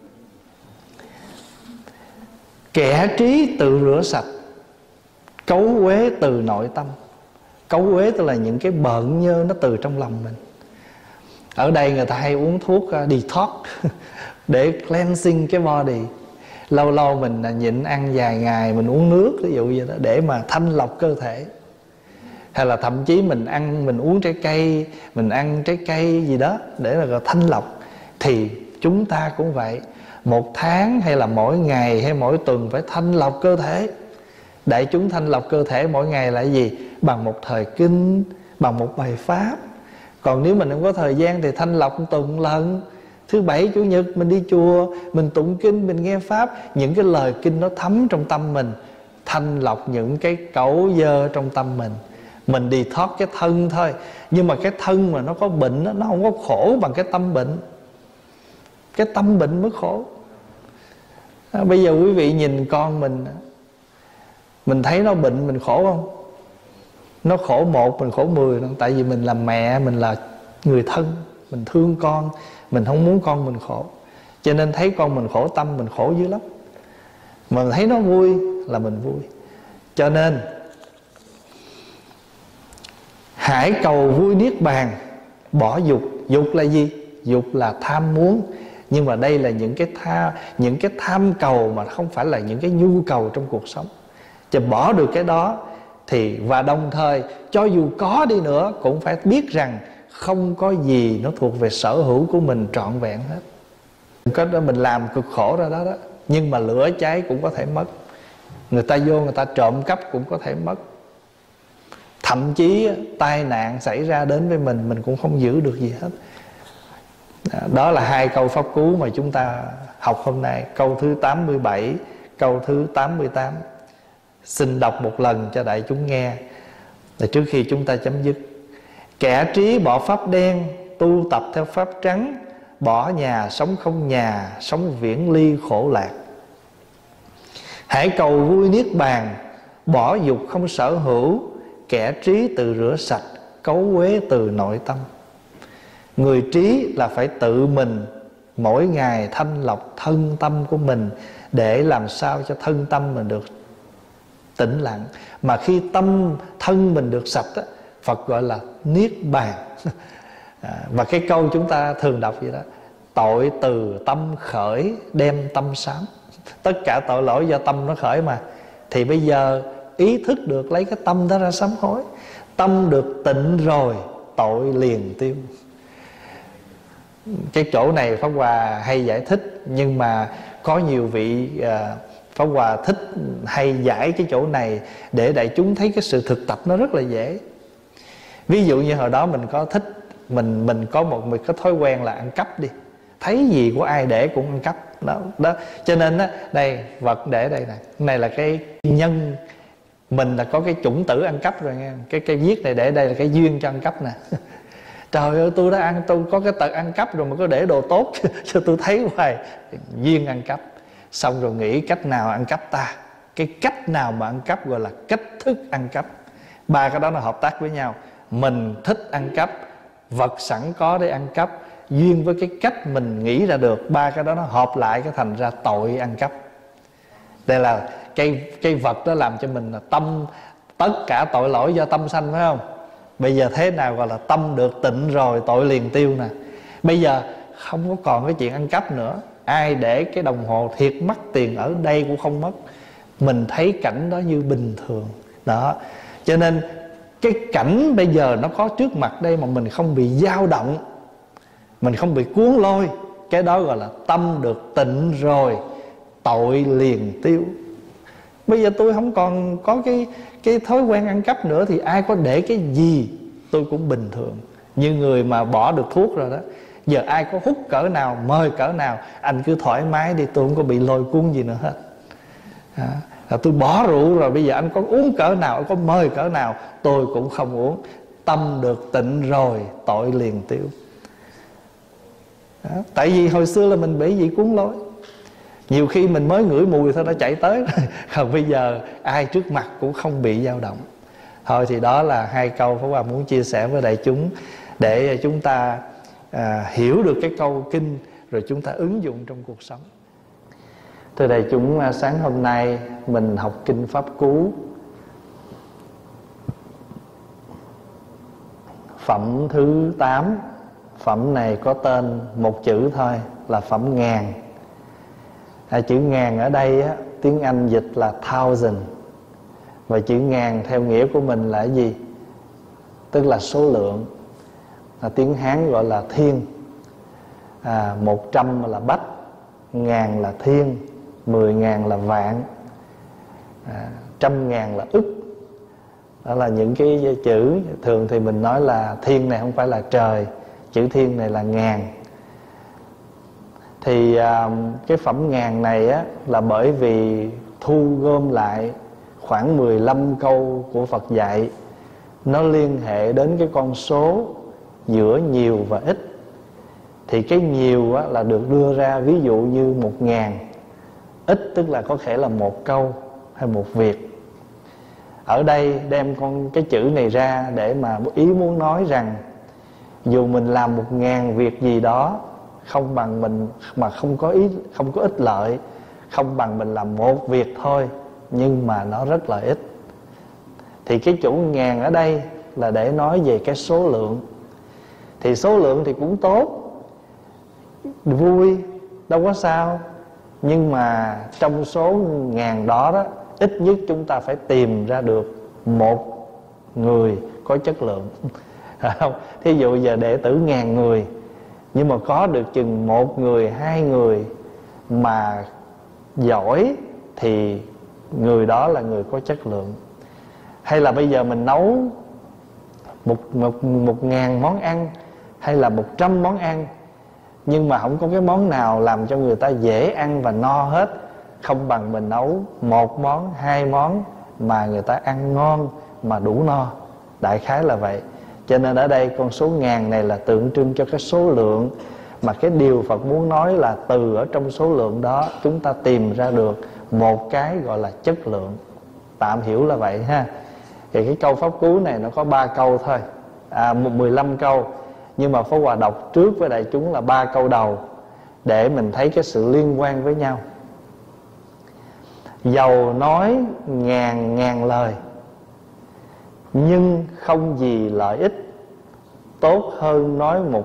Kẻ trí tự rửa sạch, cấu uế từ nội tâm. Cấu uế tức là những cái bợn nhơ nó từ trong lòng mình. Ở đây người ta hay uống thuốc detox. để cleansing cái body. Lâu lâu mình nhịn ăn vài ngày, mình uống nước ví dụ vậy đó, để mà thanh lọc cơ thể. Hay là thậm chí mình uống trái cây, mình ăn trái cây gì đó để là thanh lọc. Thì chúng ta cũng vậy, một tháng hay là mỗi ngày hay mỗi tuần phải thanh lọc cơ thể. Đại chúng thanh lọc cơ thể mỗi ngày là gì? Bằng một thời kinh, bằng một bài pháp. Còn nếu mình không có thời gian thì thanh lọc một tuần lần. Thứ bảy chủ nhật mình đi chùa, mình tụng kinh, mình nghe pháp. Những cái lời kinh nó thấm trong tâm mình, thanh lọc những cái cẩu dơ trong tâm mình. Mình đi thoát cái thân thôi. Nhưng mà cái thân mà nó có bệnh đó, nó không có khổ bằng cái tâm bệnh. Cái tâm bệnh mới khổ. Bây giờ quý vị nhìn con mình thấy nó bệnh, mình khổ không? Nó khổ một, mình khổ 10. Tại vì mình là mẹ, mình là người thân, mình thương con, mình không muốn con mình khổ. Cho nên thấy con mình khổ, tâm mình khổ dữ lắm. Mà mình thấy nó vui là mình vui. Cho nên hãy cầu vui niết bàn, bỏ dục. Dục là gì? Dục là tham muốn. Nhưng mà đây là những cái tham cầu mà không phải là những cái nhu cầu trong cuộc sống. Chứ bỏ được cái đó thì, và đồng thời cho dù có đi nữa cũng phải biết rằng không có gì nó thuộc về sở hữu của mình trọn vẹn hết. Cái đó mình làm cực khổ ra đó đó. Nhưng mà lửa cháy cũng có thể mất. Người ta vô người ta trộm cắp cũng có thể mất. Thậm chí tai nạn xảy ra đến với mình cũng không giữ được gì hết. Đó là hai câu pháp cú mà chúng ta học hôm nay. Câu thứ 87, câu thứ 88. Xin đọc một lần cho đại chúng nghe để trước khi chúng ta chấm dứt. Kẻ trí bỏ pháp đen, tu tập theo pháp trắng, bỏ nhà sống không nhà, sống viễn ly khổ lạc. Hãy cầu vui niết bàn, bỏ dục không sở hữu, kẻ trí tự rửa sạch, cấu uế từ nội tâm. Người trí là phải tự mình mỗi ngày thanh lọc thân tâm của mình, để làm sao cho thân tâm mình được tĩnh lặng. Mà khi thân mình được sạch á, Phật gọi là niết bàn. Và cái câu chúng ta thường đọc vậy đó: tội từ tâm khởi, đem tâm sám. Tất cả tội lỗi do tâm nó khởi mà. Thì bây giờ ý thức được lấy cái tâm đó ra sám hối. Tâm được tịnh rồi, tội liền tiêu. Cái chỗ này Pháp Hòa hay giải thích, nhưng mà có nhiều vị Pháp Hòa thích hay giải cái chỗ này để đại chúng thấy cái sự thực tập nó rất là dễ. Ví dụ như hồi đó mình có thích, mình có một cái thói quen là ăn cắp đi. Thấy gì của ai để cũng ăn cắp đó. Cho nên á, đây vật để đây nè, này là cái nhân. Mình là có cái chủng tử ăn cắp rồi nghe. Cái viết này để đây là cái duyên cho ăn cắp nè. Trời ơi, tôi đã ăn, tôi có cái tật ăn cắp rồi mà có để đồ tốt cho tôi thấy hoài. Duyên ăn cắp. Xong rồi nghĩ cách nào ăn cắp ta. Cái cách nào mà ăn cắp gọi là cách thức ăn cắp. Ba cái đó nó hợp tác với nhau. Mình thích ăn cắp, vật sẵn có để ăn cắp, duyên với cái cách mình nghĩ ra được. Ba cái đó nó hợp lại cái thành ra tội ăn cắp. Đây là cái vật đó làm cho mình là tâm. Tất cả tội lỗi do tâm sanh, phải không? Bây giờ thế nào gọi là tâm được tịnh rồi, tội liền tiêu nè. Bây giờ không có còn cái chuyện ăn cắp nữa. Ai để cái đồng hồ thiệt mắc tiền ở đây cũng không mất. Mình thấy cảnh đó như bình thường. Đó. Cho nên cái cảnh bây giờ nó có trước mặt đây mà mình không bị dao động, mình không bị cuốn lôi, cái đó gọi là tâm được tịnh rồi, tội liền tiêu. Bây giờ tôi không còn có cái thói quen ăn cắp nữa, thì ai có để cái gì tôi cũng bình thường. Như người mà bỏ được thuốc rồi đó. Giờ ai có hút cỡ nào, mời cỡ nào, anh cứ thoải mái đi, tôi không có bị lôi cuốn gì nữa hết. Tôi bỏ rượu rồi, bây giờ anh có uống cỡ nào, anh có mời cỡ nào, tôi cũng không uống. Tâm được tịnh rồi, tội liền tiêu. Tại vì hồi xưa là mình bị gì cuốn lối. Nhiều khi mình mới ngửi mùi thôi đã chạy tới rồi. Còn bây giờ ai trước mặt cũng không bị dao động. Thôi thì đó là hai câu Pháp Hòa muốn chia sẻ với đại chúng, để chúng ta hiểu được cái câu kinh, rồi chúng ta ứng dụng trong cuộc sống. Thưa đại chúng, sáng hôm nay mình học kinh Pháp Cú, phẩm thứ 8, phẩm này có tên một chữ thôi, là phẩm ngàn. Chữ ngàn ở đây á, tiếng Anh dịch là thousand. Và chữ ngàn theo nghĩa của mình là cái gì? Tức là số lượng. Tiếng Hán gọi là thiên. 100 là bách, ngàn là thiên, 10.000 là vạn, 100.000 là ức. Đó là những cái chữ. Thường thì mình nói là thiên này không phải là trời, chữ thiên này là ngàn. Thì cái phẩm ngàn này á, là bởi vì thu gom lại khoảng 15 câu của Phật dạy. Nó liên hệ đến cái con số giữa nhiều và ít. Thì cái nhiều á, là được đưa ra ví dụ như 1.000. Ít tức là có thể là một câu hay một việc. Ở đây đem cái chữ này ra để mà ý muốn nói rằng dù mình làm 1.000 việc gì đó không bằng mình, mà không có ích lợi, không bằng mình làm một việc thôi, nhưng mà nó rất là ít. Thì cái chữ ngàn ở đây là để nói về cái số lượng. Thì số lượng thì cũng tốt, vui, đâu có sao. Nhưng mà trong số ngàn đó, ít nhất chúng ta phải tìm ra được một người có chất lượng. Không? Thí dụ giờ đệ tử 1000 người, nhưng mà có được chừng 1 người, 2 người mà giỏi thì người đó là người có chất lượng. Hay là bây giờ mình nấu 1.000 món ăn hay là 100 món ăn, nhưng mà không có cái món nào làm cho người ta dễ ăn và no hết, không bằng mình nấu 1 món, 2 món mà người ta ăn ngon mà đủ no. Đại khái là vậy. Cho nên ở đây con số ngàn này là tượng trưng cho cái số lượng, mà cái điều Phật muốn nói là từ ở trong số lượng đó chúng ta tìm ra được một cái gọi là chất lượng. Tạm hiểu là vậy ha. Thì cái câu pháp cú này nó có 3 câu thôi, 15 câu. Nhưng mà Pháp Hòa đọc trước với đại chúng là 3 câu đầu để mình thấy cái sự liên quan với nhau. Dầu nói ngàn lời nhưng không gì lợi ích, tốt hơn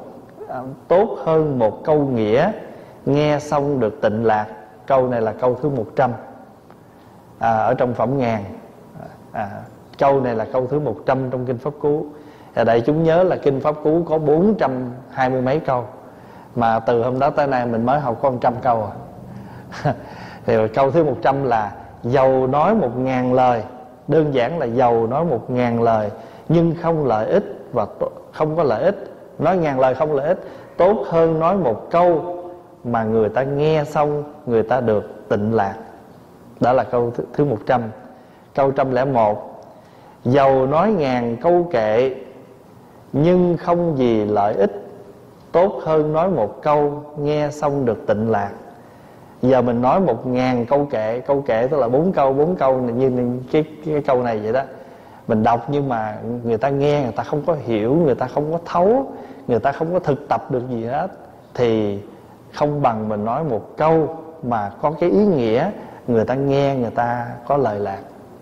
một câu nghĩa, nghe xong được tịnh lạc. Câu này là câu thứ 100 ở trong phẩm ngàn. Câu này là câu thứ 100 trong Kinh Pháp Cú. Đại chúng nhớ là Kinh Pháp Cú có 420 mấy câu, mà từ hôm đó tới nay mình mới học có 100 câu Thì câu thứ 100 là dầu nói 1000 lời. Đơn giản là dầu nói 1000 lời nhưng không lợi ích, và không có lợi ích. Nói 1000 lời không lợi ích, tốt hơn nói 1 câu mà người ta nghe xong người ta được tịnh lạc. Đó là câu thứ 100. Câu 101: dầu nói 1000 câu kệ nhưng không gì lợi ích, tốt hơn nói 1 câu nghe xong được tịnh lạc. Giờ mình nói 1000 câu kệ. Câu kệ tức là 4 câu như cái câu này vậy đó. Mình đọc nhưng mà người ta nghe, người ta không có hiểu, người ta không có thấu, người ta không có thực tập được gì hết, thì không bằng mình nói 1 câu mà có cái ý nghĩa, người ta nghe, người ta có lợi lạc.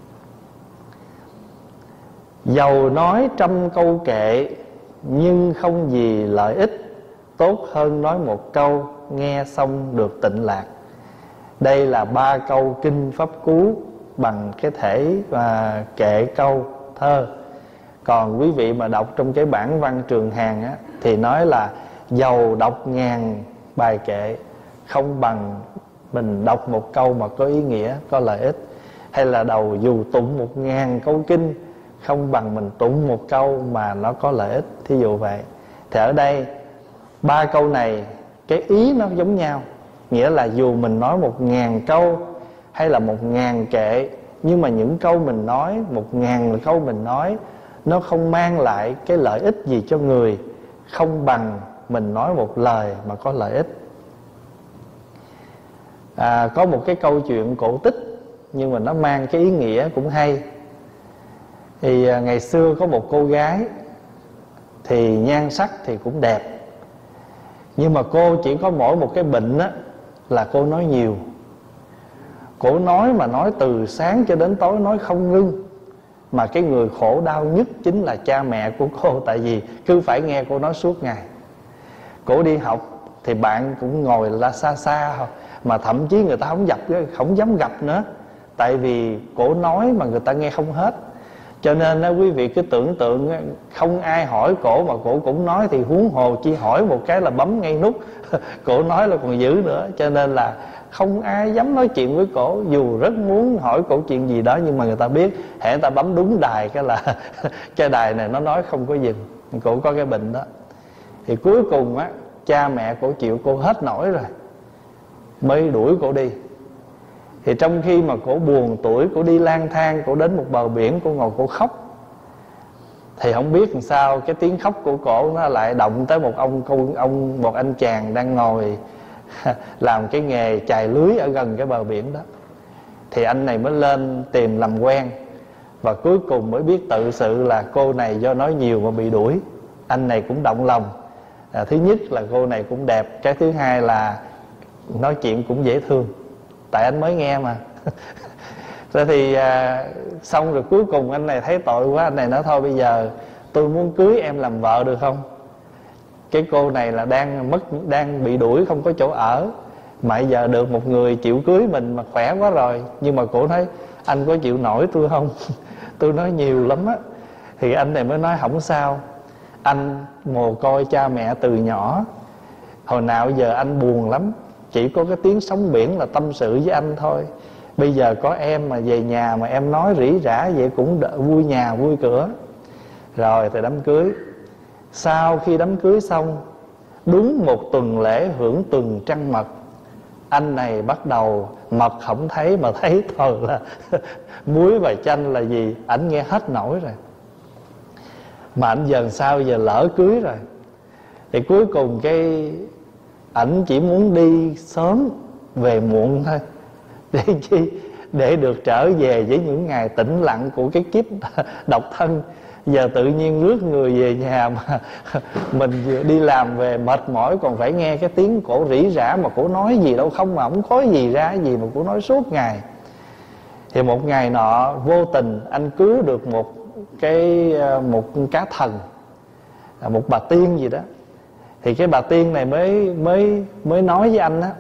Dầu nói 100 câu kệ nhưng không gì lợi ích, tốt hơn nói 1 câu nghe xong được tịnh lạc. Đây là 3 câu Kinh Pháp Cú bằng cái thể kệ câu thơ. Còn quý vị mà đọc trong cái bản văn Trường Hàn á, thì nói là dầu đọc 1000 bài kệ không bằng mình đọc 1 câu mà có ý nghĩa, có lợi ích. Hay là dù tụng 1000 câu kinh không bằng mình tụng 1 câu mà nó có lợi ích. Thí dụ vậy. Thì ở đây 3 câu này cái ý nó giống nhau. Nghĩa là dù mình nói 1000 câu hay là 1000 kệ, nhưng mà những câu mình nói, 1000 câu mình nói, nó không mang lại cái lợi ích gì cho người, không bằng mình nói 1 lời mà có lợi ích. Có một cái câu chuyện cổ tích nhưng mà nó mang cái ý nghĩa cũng hay. Thì ngày xưa có một cô gái, thì nhan sắc thì cũng đẹp, nhưng mà cô chỉ có mỗi một cái bệnh á, là cô nói nhiều. Cô nói mà nói từ sáng cho đến tối, nói không ngưng. Mà cái người khổ đau nhất chính là cha mẹ của cô, tại vì cứ phải nghe cô nói suốt ngày. Cổ đi học thì bạn cũng ngồi là xa xa, mà thậm chí người ta không dám gặp nữa, tại vì cổ nói mà người ta nghe không hết. Cho nên quý vị cứ tưởng tượng không ai hỏi cổ mà cổ cũng nói, thì huống hồ chỉ hỏi một cái là bấm ngay nút. Cổ nói là còn dữ nữa. Cho nên là không ai dám nói chuyện với cổ, dù rất muốn hỏi cổ chuyện gì đó, nhưng mà người ta biết hễ người ta bấm đúng đài cái là cái đài này nó nói không có dừng. Cổ có cái bệnh đó. Thì cuối cùng á, cha mẹ cổ chịu cô hết nổi rồi mới đuổi cổ đi. Thì trong khi mà cổ buồn tủi, cổ đi lang thang, cổ đến một bờ biển, cổ ngồi cổ khóc. Thì không biết làm sao cái tiếng khóc của cổ nó lại động tới một anh chàng đang ngồi làm cái nghề chài lưới ở gần cái bờ biển đó. Thì anh này mới lên tìm làm quen, và cuối cùng mới biết tự sự là cô này do nói nhiều mà bị đuổi. Anh này cũng động lòng. Thứ nhất là cô này cũng đẹp, cái thứ hai là nói chuyện cũng dễ thương, tại anh mới nghe mà. Rồi thì xong rồi cuối cùng anh này thấy tội quá, anh này nói thôi bây giờ tôi muốn cưới em làm vợ được không? Cái cô này là đang bị đuổi không có chỗ ở, mà giờ được một người chịu cưới mình mà khỏe quá rồi. Nhưng mà cổ nói anh có chịu nổi tôi không? Tôi nói nhiều lắm á. Thì anh này mới nói không sao, anh mồ côi cha mẹ từ nhỏ, hồi nào giờ anh buồn lắm, chỉ có cái tiếng sóng biển là tâm sự với anh thôi. Bây giờ có em mà về nhà mà em nói rỉ rả vậy cũng vui nhà vui cửa. Rồi thì đám cưới. Sau khi đám cưới xong, đúng một tuần lễ hưởng tuần trăng mật, anh này bắt đầu mật không thấy mà thấy toàn là muối và chanh là gì, ảnh nghe hết nổi rồi. Mà ảnh dần sao giờ lỡ cưới rồi, thì cuối cùng cái ảnh chỉ muốn đi sớm về muộn thôi. Để chi? Để được trở về với những ngày tĩnh lặng của cái kiếp độc thân. Giờ tự nhiên rước người về nhà mà mình vừa đi làm về mệt mỏi, còn phải nghe cái tiếng cổ rỉ rả mà cổ nói gì đâu không, mà không có gì ra gì mà cổ nói suốt ngày. Thì một ngày nọ vô tình anh cứu được một cá thần, một bà tiên gì đó. Thì cái bà tiên này mới nói với anh á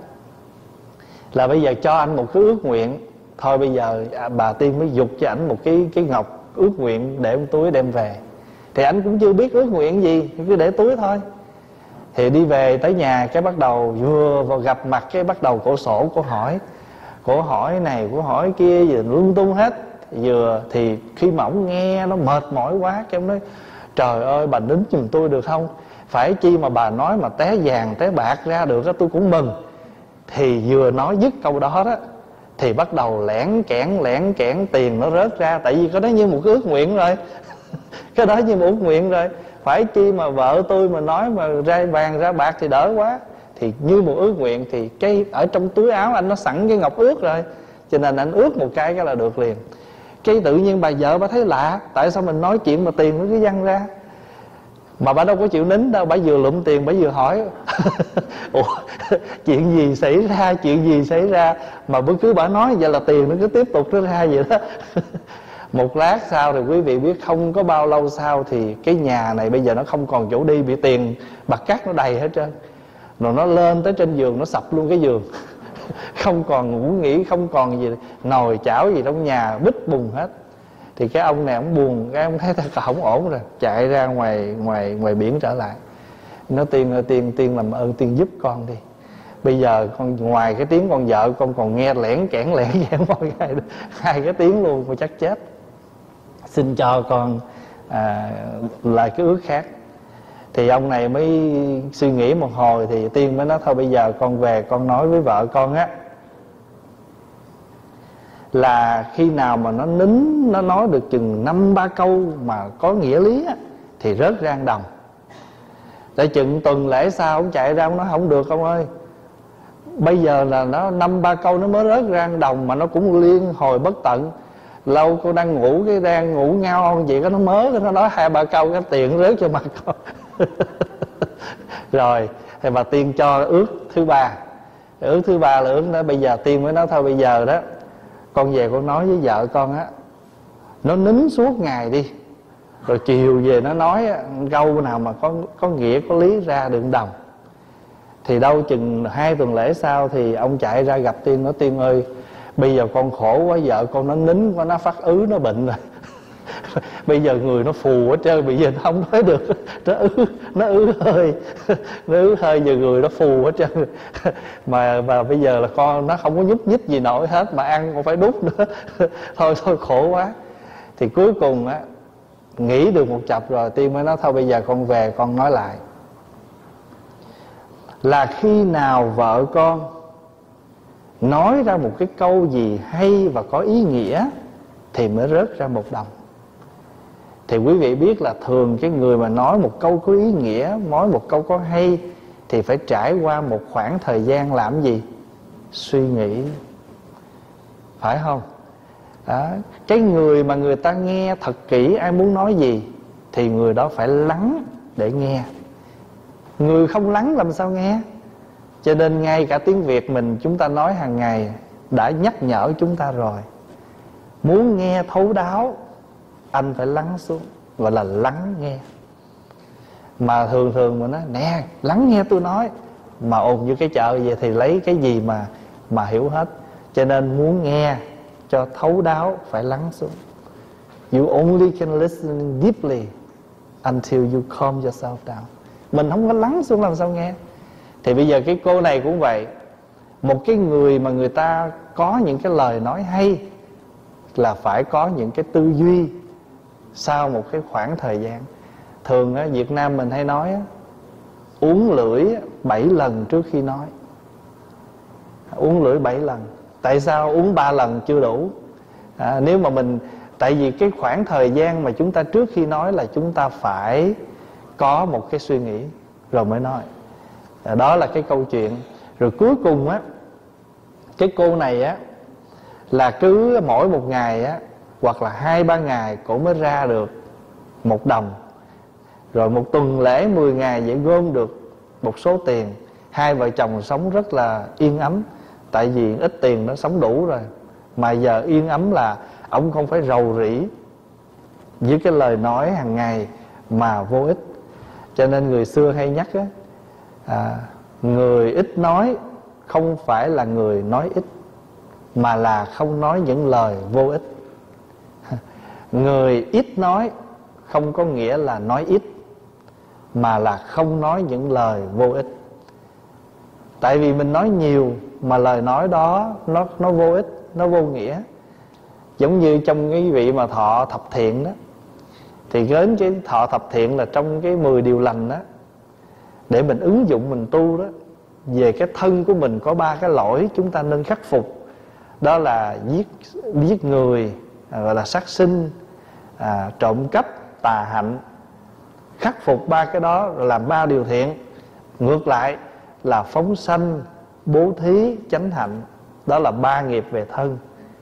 là bây giờ cho anh một cái ước nguyện. Thôi bây giờ bà tiên mới giục cho ảnh một cái ngọc ước nguyện để trong túi đem về. Thì anh cũng chưa biết ước nguyện gì, cứ để túi thôi. Thì đi về tới nhà cái bắt đầu vừa vào gặp mặt cái bắt đầu cổ sổ, cổ hỏi này cổ hỏi kia gì lung tung hết. Vừa thì khi mà ổng nghe nó mệt mỏi quá, cái ông nói trời ơi bà nín giùm tôi được không, phải chi mà bà nói mà té vàng té bạc ra được á tôi cũng mừng. Thì vừa nói dứt câu đó đó thì bắt đầu lẻn kẽn tiền nó rớt ra. Tại vì cái đó như một cái ước nguyện rồi. Cái đó như một ước nguyện rồi, phải chi mà vợ tôi mà nói mà ra vàng ra bạc thì đỡ quá. Thì như một ước nguyện, thì cái ở trong túi áo anh nó sẵn cái ngọc ước rồi, cho nên anh ước một cái là được liền. Cái tự nhiên bà vợ bà thấy lạ, tại sao mình nói chuyện mà tiền nó cứ văng ra. Mà bà đâu có chịu nín đâu, bà vừa lụm tiền bà vừa hỏi ủa chuyện gì xảy ra mà bất cứ bà nói vậy là tiền nó cứ tiếp tục nó ra vậy đó. Một lát sau thì quý vị biết, không có bao lâu sau thì cái nhà này bây giờ nó không còn chỗ đi, bị tiền bạc cát nó đầy hết trơn. Rồi nó lên tới trên giường, nó sập luôn cái giường. Không còn ngủ nghỉ, không còn gì, nồi chảo gì trong nhà bít bùng hết. Thì cái ông này ông buồn, cái ông thấy không ổn rồi, chạy ra ngoài biển trở lại. Nó tiên làm ơn tiên giúp con đi. Bây giờ con ngoài cái tiếng con vợ con còn nghe lẻn kẽn mỗi ngày, hai cái tiếng luôn, con chắc chết. Xin cho con lại cái ước khác. Thì ông này mới suy nghĩ một hồi, thì tiên mới nói thôi bây giờ con về con nói với vợ con á, là khi nào mà nó nín, nó nói được chừng 5-3 câu mà có nghĩa lý á, thì rớt ra đồng. Tại chừng tuần lễ sau ông chạy ra ông nói không được ông ơi, bây giờ là nó 5-3 câu nó mới rớt ra đồng, mà nó cũng liên hồi bất tận. Lâu cô đang ngủ, cái đang ngủ ngao vậy cái nó mớ, cái nó nói 2-3 câu cái tiền rớt cho mặt con. Rồi thì bà tiên cho ước thứ ba. Ước thứ ba là ước đó, bây giờ tiên mới nói thôi bây giờ đó con về con nói với vợ con á, nó nín suốt ngày đi, rồi chiều về nó nói câu nào mà có nghĩa có lý ra đừng đồng. Thì đâu chừng 2 tuần lễ sau thì ông chạy ra gặp Tiên, nói: Tiên ơi, bây giờ con khổ quá, vợ con nó nín quá, nó phát ứ, nó bệnh rồi. Bây giờ người nó phù hết trơn, bây giờ nó không nói được, nó ứ hơi, nó ứ hơi, giờ người nó phù hết trơn. Mà bây giờ là con nó không có nhúc nhích gì nổi hết, mà ăn còn phải đút nữa. Thôi khổ quá. Thì cuối cùng á, nghĩ được một chập rồi, Tiên mới nói: thôi bây giờ con về con nói lại. Là khi nào vợ con nói ra một cái câu gì hay và có ý nghĩa thì mới rớt ra 1 đồng. Thì quý vị biết là thường cái người mà nói một câu có ý nghĩa, nói một câu có hay, thì phải trải qua một khoảng thời gian làm gì? Suy nghĩ, phải không? Đó. Cái người mà người ta nghe thật kỹ ai muốn nói gì thì người đó phải lắng để nghe. Người không lắng làm sao nghe? Cho nên ngay cả tiếng Việt mình chúng ta nói hàng ngày đã nhắc nhở chúng ta rồi. Muốn nghe thấu đáo, anh phải lắng xuống, gọi là lắng nghe. Mà thường mình nói: nè, lắng nghe tôi nói. Mà ồn như cái chợ vậy thì lấy cái gì mà hiểu hết. Cho nên muốn nghe cho thấu đáo phải lắng xuống. You only can listen deeply until you calm yourself down. Mình không có lắng xuống làm sao nghe. Thì bây giờ cái cô này cũng vậy. Một cái người mà người ta có những cái lời nói hay là phải có những cái tư duy sau một cái khoảng thời gian. Thường á, Việt Nam mình hay nói á, uống lưỡi 7 lần trước khi nói. Uống lưỡi 7 lần. Tại sao uống 3 lần chưa đủ? Nếu mà mình, tại vì cái khoảng thời gian mà chúng ta trước khi nói là chúng ta phải có một cái suy nghĩ rồi mới nói. Đó là cái câu chuyện. Rồi cuối cùng á, cái cô này á là cứ mỗi một ngày á, hoặc là 2-3 ngày cổ mới ra được 1 đồng. Rồi 1 tuần lễ 10 ngày vậy gom được một số tiền. Hai vợ chồng sống rất là yên ấm. Tại vì ít tiền nó sống đủ rồi. Mà giờ yên ấm là ông không phải rầu rĩ với cái lời nói hàng ngày mà vô ích. Cho nên người xưa hay nhắc á, người ít nói không phải là người nói ít, mà là không nói những lời vô ích. Người ít nói không có nghĩa là nói ít, mà là không nói những lời vô ích. Tại vì mình nói nhiều mà lời nói đó nó vô ích, nó vô nghĩa. Giống như trong cái vị mà thọ thập thiện đó, thì đến cái thọ thập thiện là trong cái 10 điều lành đó, để mình ứng dụng mình tu đó. Về cái thân của mình có 3 cái lỗi chúng ta nên khắc phục. Đó là giết người, gọi là sát sinh, trộm cắp, tà hạnh. Khắc phục 3 cái đó rồi làm 3 điều thiện. Ngược lại là phóng sanh, bố thí, chánh hạnh. Đó là 3 nghiệp về thân.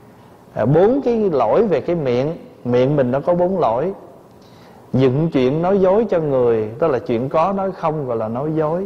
4 cái lỗi về cái miệng. Miệng mình nó có 4 lỗi. Dựng chuyện nói dối cho người, đó là chuyện có nói không, gọi là nói dối.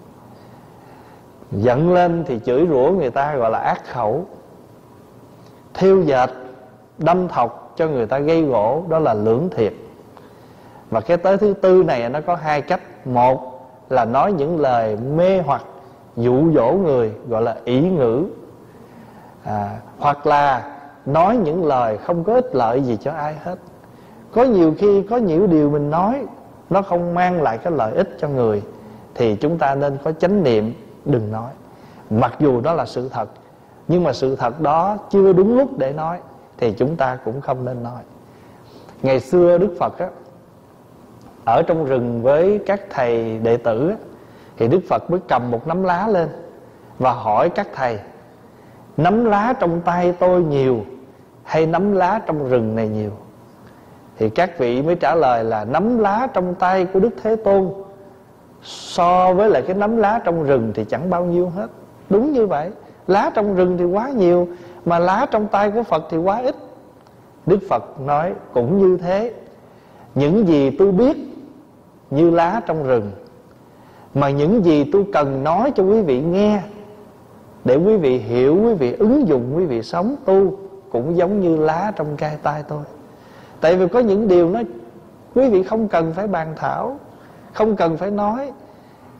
Giận lên thì chửi rủa người ta, gọi là ác khẩu. Thêu dệt, đâm thọc cho người ta gây gỗ, đó là lưỡng thiệt. Và cái tới thứ tư này nó có 2 cách. Một là nói những lời mê hoặc, dụ dỗ người, gọi là ỷ ngữ. Hoặc là nói những lời không có ích lợi gì cho ai hết. Có nhiều khi có nhiều điều mình nói nó không mang lại cái lợi ích cho người, thì chúng ta nên có chánh niệm đừng nói. Mặc dù đó là sự thật, nhưng mà sự thật đó chưa đúng lúc để nói, thì chúng ta cũng không nên nói. Ngày xưa Đức Phật á, ở trong rừng với các thầy đệ tử á, thì Đức Phật mới cầm một nắm lá lên và hỏi các thầy: nắm lá trong tay tôi nhiều hay nắm lá trong rừng này nhiều? Thì các vị mới trả lời là nắm lá trong tay của Đức Thế Tôn so với lại cái nắm lá trong rừng thì chẳng bao nhiêu hết. Đúng như vậy. Lá trong rừng thì quá nhiều, mà lá trong tay của Phật thì quá ít. Đức Phật nói cũng như thế. Những gì tôi biết như lá trong rừng, mà những gì tôi cần nói cho quý vị nghe, để quý vị hiểu, quý vị ứng dụng, quý vị sống tu, cũng giống như lá trong cái tay tôi. Tại vì có những điều nó quý vị không cần phải bàn thảo, không cần phải nói.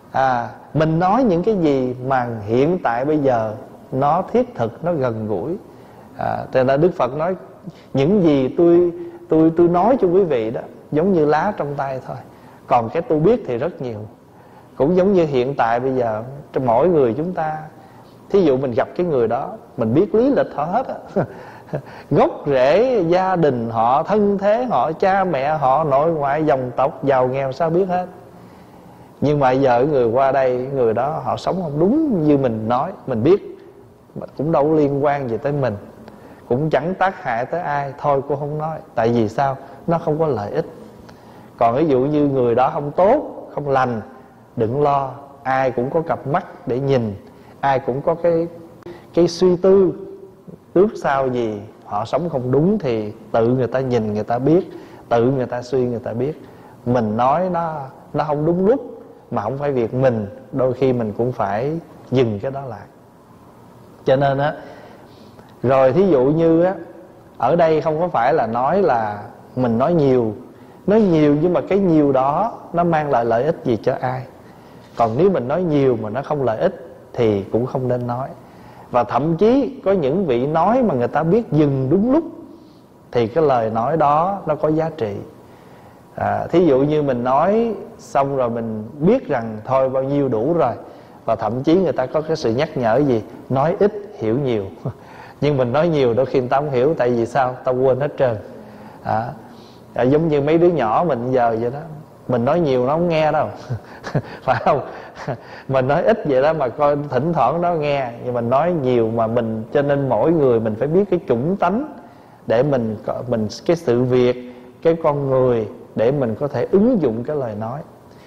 Mình nói những cái gì mà hiện tại bây giờ nó thiết thực, nó gần gũi. Thế là Đức Phật nói những gì tôi nói cho quý vị đó giống như lá trong tay thôi, còn cái tôi biết thì rất nhiều. Cũng giống như hiện tại bây giờ trong mỗi người chúng ta, thí dụ mình gặp cái người đó, mình biết lý lịch họ hết á. Gốc rễ gia đình họ, thân thế họ, cha mẹ họ, nội ngoại, dòng tộc, giàu nghèo sao biết hết. Nhưng mà giờ người qua đây, người đó họ sống không đúng như mình nói, mình biết, cũng đâu liên quan gì tới mình, cũng chẳng tác hại tới ai, thôi cô không nói. Tại vì sao? Nó không có lợi ích. Còn ví dụ như người đó không tốt, không lành, đừng lo, ai cũng có cặp mắt để nhìn, ai cũng có cái suy tư trước sau gì. Họ sống không đúng thì tự người ta nhìn người ta biết, tự người ta suy người ta biết. Mình nói nó không đúng lúc, mà không phải việc mình, đôi khi mình cũng phải dừng cái đó lại. Cho nên á, rồi thí dụ như á, ở đây không có phải là nói là mình nói nhiều nhưng mà cái nhiều đó nó mang lại lợi ích gì cho ai. Còn nếu mình nói nhiều mà nó không lợi ích thì cũng không nên nói. Và thậm chí có những vị nói mà người ta biết dừng đúng lúc thì cái lời nói đó nó có giá trị. Thí dụ như mình nói xong rồi mình biết rằng thôi bao nhiêu đủ rồi, và thậm chí người ta có cái sự nhắc nhở gì, nói ít hiểu nhiều. Nhưng mình nói nhiều đôi khi người ta không hiểu. Tại vì sao? Ta quên hết trơn. Giống như mấy đứa nhỏ mình giờ vậy đó, mình nói nhiều nó không nghe đâu. Phải không? Mình nói ít vậy đó mà coi thỉnh thoảng nó nghe. Nhưng mình nói nhiều mà mình, cho nên mỗi người mình phải biết cái chủng tánh để mình cái sự việc, cái con người, để mình có thể ứng dụng cái lời nói.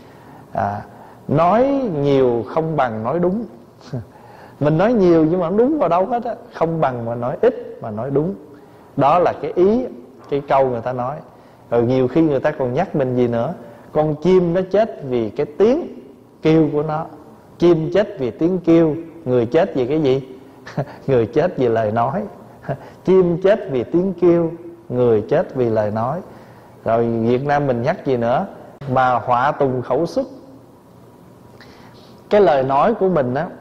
Nói nhiều không bằng nói đúng. Mình nói nhiều nhưng mà không đúng vào đâu hết á. Không bằng mà nói ít mà nói đúng. Đó là cái ý, cái câu người ta nói. Rồi nhiều khi người ta còn nhắc mình gì nữa, con chim nó chết vì cái tiếng kêu của nó. Chim chết vì tiếng kêu, người chết vì cái gì? Người chết vì lời nói. Chim chết vì tiếng kêu, người chết vì lời nói. Rồi Việt Nam mình nhắc gì nữa? Mà họa tùng khẩu xuất. Cái lời nói của mình á,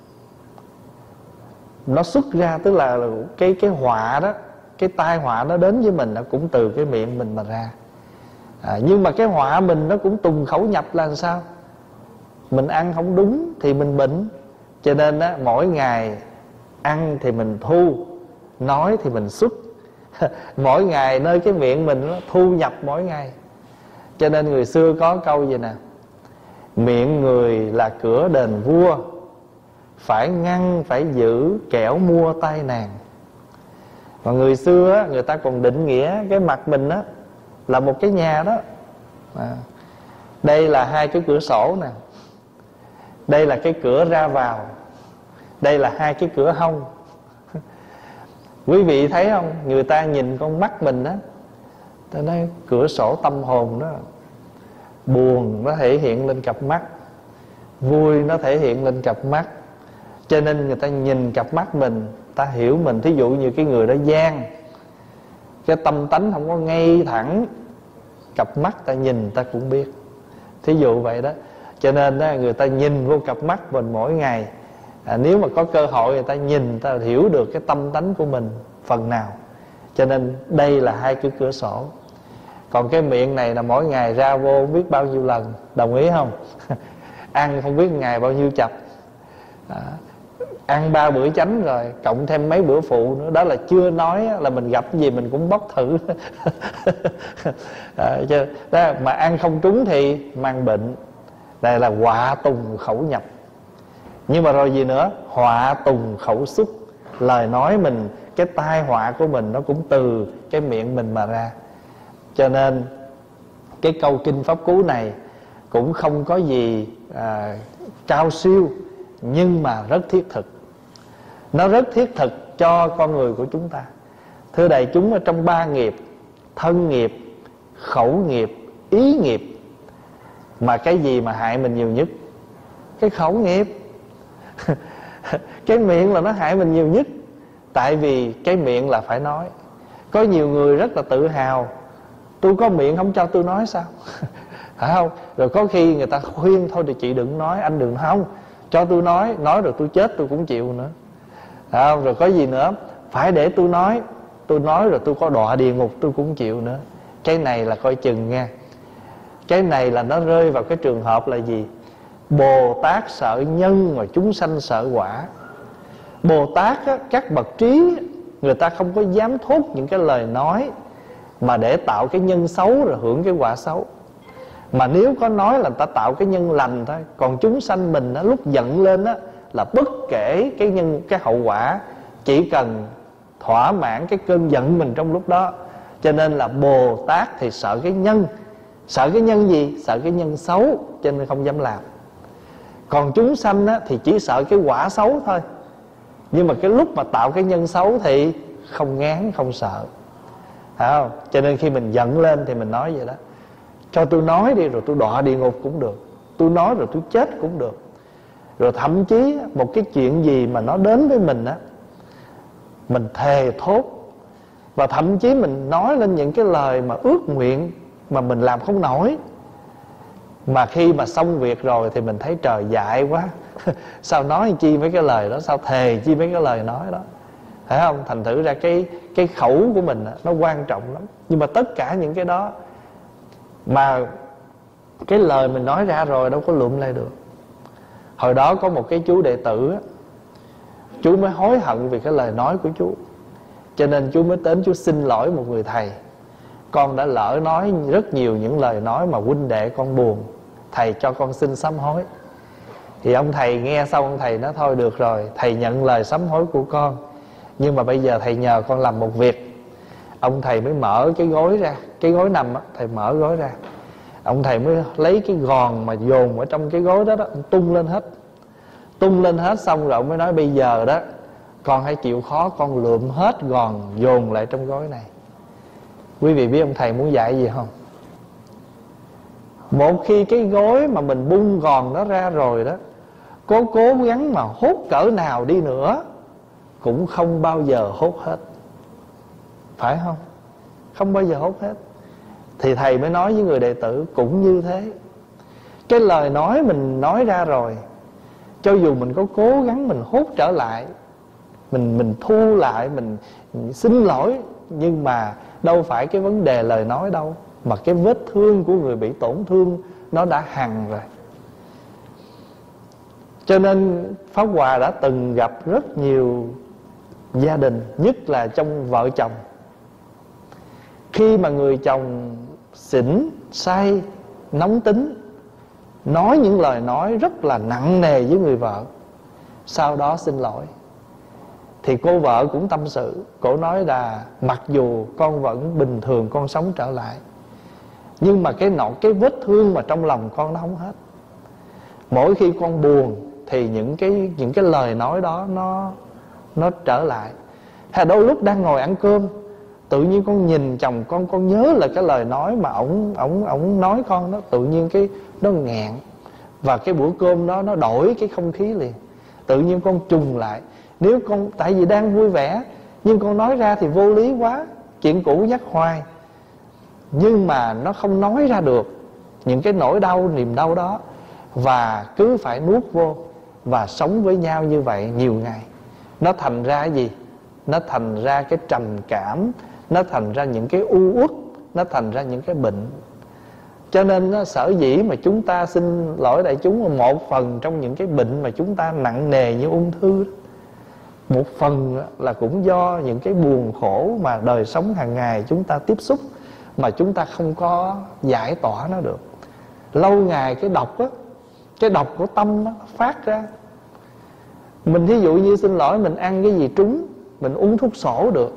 nó xuất ra, tức là cái họa đó, cái tai họa nó đến với mình nó cũng từ cái miệng mình mà ra. Nhưng mà cái họa mình nó cũng tùng khẩu nhập là làm sao? Mình ăn không đúng thì mình bệnh. Cho nên á, mỗi ngày ăn thì mình thu, nói thì mình xuất. Mỗi ngày nơi cái miệng mình nó thu nhập mỗi ngày. Cho nên người xưa có câu gì nè: miệng người là cửa đền vua, phải ngăn phải giữ kẻo mua tai nạn. Và người xưa á, người ta còn định nghĩa cái mặt mình á là một cái nhà đó. Đây là hai cái cửa sổ nè, đây là cái cửa ra vào, đây là hai cái cửa hông. Quý vị thấy không? Người ta nhìn con mắt mình á, ta nói cửa sổ tâm hồn đó. Buồn nó thể hiện lên cặp mắt, vui nó thể hiện lên cặp mắt. Cho nên người ta nhìn cặp mắt mình, ta hiểu mình. Thí dụ như cái người đó gian, cái tâm tánh không có ngay thẳng, cặp mắt ta nhìn ta cũng biết. Thí dụ vậy đó. Cho nên đó, người ta nhìn vô cặp mắt mình mỗi ngày. Nếu mà có cơ hội người ta nhìn, ta hiểu được cái tâm tánh của mình phần nào. Cho nên đây là hai cái cửa sổ. Còn cái miệng này là mỗi ngày ra vô không biết bao nhiêu lần. Đồng ý không? Ăn không biết ngày bao nhiêu chập. Ăn 3 bữa chánh rồi, cộng thêm mấy bữa phụ nữa. Đó là chưa nói là mình gặp cái gì mình cũng bóc thử. Đó, mà ăn không trúng thì mang bệnh. Đây là họa tùng khẩu nhập. Nhưng mà rồi gì nữa? Họa tùng khẩu xuất. Lời nói mình, cái tai họa của mình nó cũng từ cái miệng mình mà ra. Cho nên cái câu kinh pháp cú này cũng không có gì cao siêu, nhưng mà rất thiết thực. Nó rất thiết thực cho con người của chúng ta. Thưa đại chúng, ở trong 3 nghiệp, thân nghiệp, khẩu nghiệp, ý nghiệp, mà cái gì mà hại mình nhiều nhất? Cái khẩu nghiệp. Cái miệng là nó hại mình nhiều nhất. Tại vì cái miệng là phải nói. Có nhiều người rất là tự hào: tôi có miệng không cho tôi nói sao? phải không? Rồi có khi người ta khuyên thôi thì chị đừng nói, anh đừng, không, cho tôi nói rồi tôi chết tôi cũng chịu nữa, phải không? Rồi có gì nữa, phải để tôi nói rồi tôi có đọa địa ngục tôi cũng chịu nữa. Cái này là coi chừng nha. Cái này là nó rơi vào cái trường hợp là gì? Bồ Tát sợ nhân mà chúng sanh sợ quả. Bồ Tát á, các bậc trí, người ta không có dám thốt những cái lời nói mà để tạo cái nhân xấu rồi hưởng cái quả xấu. Mà nếu có nói là người ta tạo cái nhân lành thôi. Còn chúng sanh mình á, lúc giận lên á, là bất kể cái hậu quả, chỉ cần thỏa mãn cái cơn giận mình trong lúc đó. Cho nên là Bồ Tát thì sợ cái nhân. Sợ cái nhân gì? Sợ cái nhân xấu, cho nên không dám làm. Còn chúng sanh á, thì chỉ sợ cái quả xấu thôi. Nhưng mà cái lúc mà tạo cái nhân xấu thì không ngán, không sợ, phải không? Cho nên khi mình giận lên thì mình nói vậy đó: cho tôi nói đi, rồi tôi đọa địa ngục cũng được, tôi nói rồi tôi chết cũng được. Rồi thậm chí một cái chuyện gì mà nó đến với mình á, mình thề thốt. Và thậm chí mình nói lên những cái lời mà ước nguyện mà mình làm không nổi. Mà khi mà xong việc rồi thì mình thấy trời dại quá sao nói chi mấy cái lời đó, sao thề chi mấy cái lời nói đó, phải không? Thành thử ra cái khẩu của mình nó quan trọng lắm. Nhưng mà tất cả những cái đó mà cái lời mình nói ra rồi đâu có lượm lại được. Hồi đó có một cái chú đệ tử, chú mới hối hận vì cái lời nói của chú, cho nên chú mới đến chú xin lỗi một người thầy: con đã lỡ nói rất nhiều những lời nói mà huynh đệ con buồn, thầy cho con xin sám hối. Thì ông thầy nghe xong, ông thầy nói: thôi được rồi, thầy nhận lời sám hối của con, nhưng mà bây giờ thầy nhờ con làm một việc. Ông thầy mới mở cái gối ra, cái gối nằm á, thầy mở gối ra. Ông thầy mới lấy cái gòn mà dồn ở trong cái gối đó đó, tung lên hết. Tung lên hết xong rồi ông mới nói: bây giờ đó con hãy chịu khó, con lượm hết gòn dồn lại trong gối này. Quý vị biết ông thầy muốn dạy gì không? Một khi cái gối mà mình bung gòn nó ra rồi đó, có cố gắng mà hốt cỡ nào đi nữa cũng không bao giờ hốt hết, phải không? Không bao giờ hốt hết. Thì thầy mới nói với người đệ tử cũng như thế. Cái lời nói mình nói ra rồi, cho dù mình có cố gắng mình hốt trở lại, mình thu lại, mình xin lỗi, nhưng mà đâu phải cái vấn đề lời nói đâu, mà cái vết thương của người bị tổn thương nó đã hằn rồi. Cho nên Pháp Hòa đã từng gặp rất nhiều gia đình, nhất là trong vợ chồng, khi mà người chồng xỉn, say, nóng tính, nói những lời nói rất là nặng nề với người vợ, sau đó xin lỗi. Thì cô vợ cũng tâm sự, cổ nói là mặc dù con vẫn bình thường, con sống trở lại, nhưng mà cái vết thương mà trong lòng con nó không hết. Mỗi khi con buồn thì những cái lời nói đó nó trở lại. Hay đôi lúc đang ngồi ăn cơm, tự nhiên con nhìn chồng con nhớ là cái lời nói mà ổng nói con đó, tự nhiên cái nó nghẹn. Và cái bữa cơm đó nó đổi cái không khí liền. Tự nhiên con trùng lại. Nếu con, tại vì đang vui vẻ, nhưng con nói ra thì vô lý quá, chuyện cũ nhắc hoài. Nhưng mà nó không nói ra được những cái nỗi đau, niềm đau đó, và cứ phải nuốt vô và sống với nhau như vậy nhiều ngày. Nó thành ra cái gì? Nó thành ra cái trầm cảm, nó thành ra những cái u uất, nó thành ra những cái bệnh. Cho nên nó sở dĩ mà chúng ta, xin lỗi đại chúng, một phần trong những cái bệnh mà chúng ta nặng nề như ung thư đó, một phần là cũng do những cái buồn khổ mà đời sống hàng ngày chúng ta tiếp xúc, mà chúng ta không có giải tỏa nó được. Lâu ngày cái độc á, cái độc của tâm nó phát ra. Mình ví dụ như xin lỗi, mình ăn cái gì trúng, mình uống thuốc sổ được,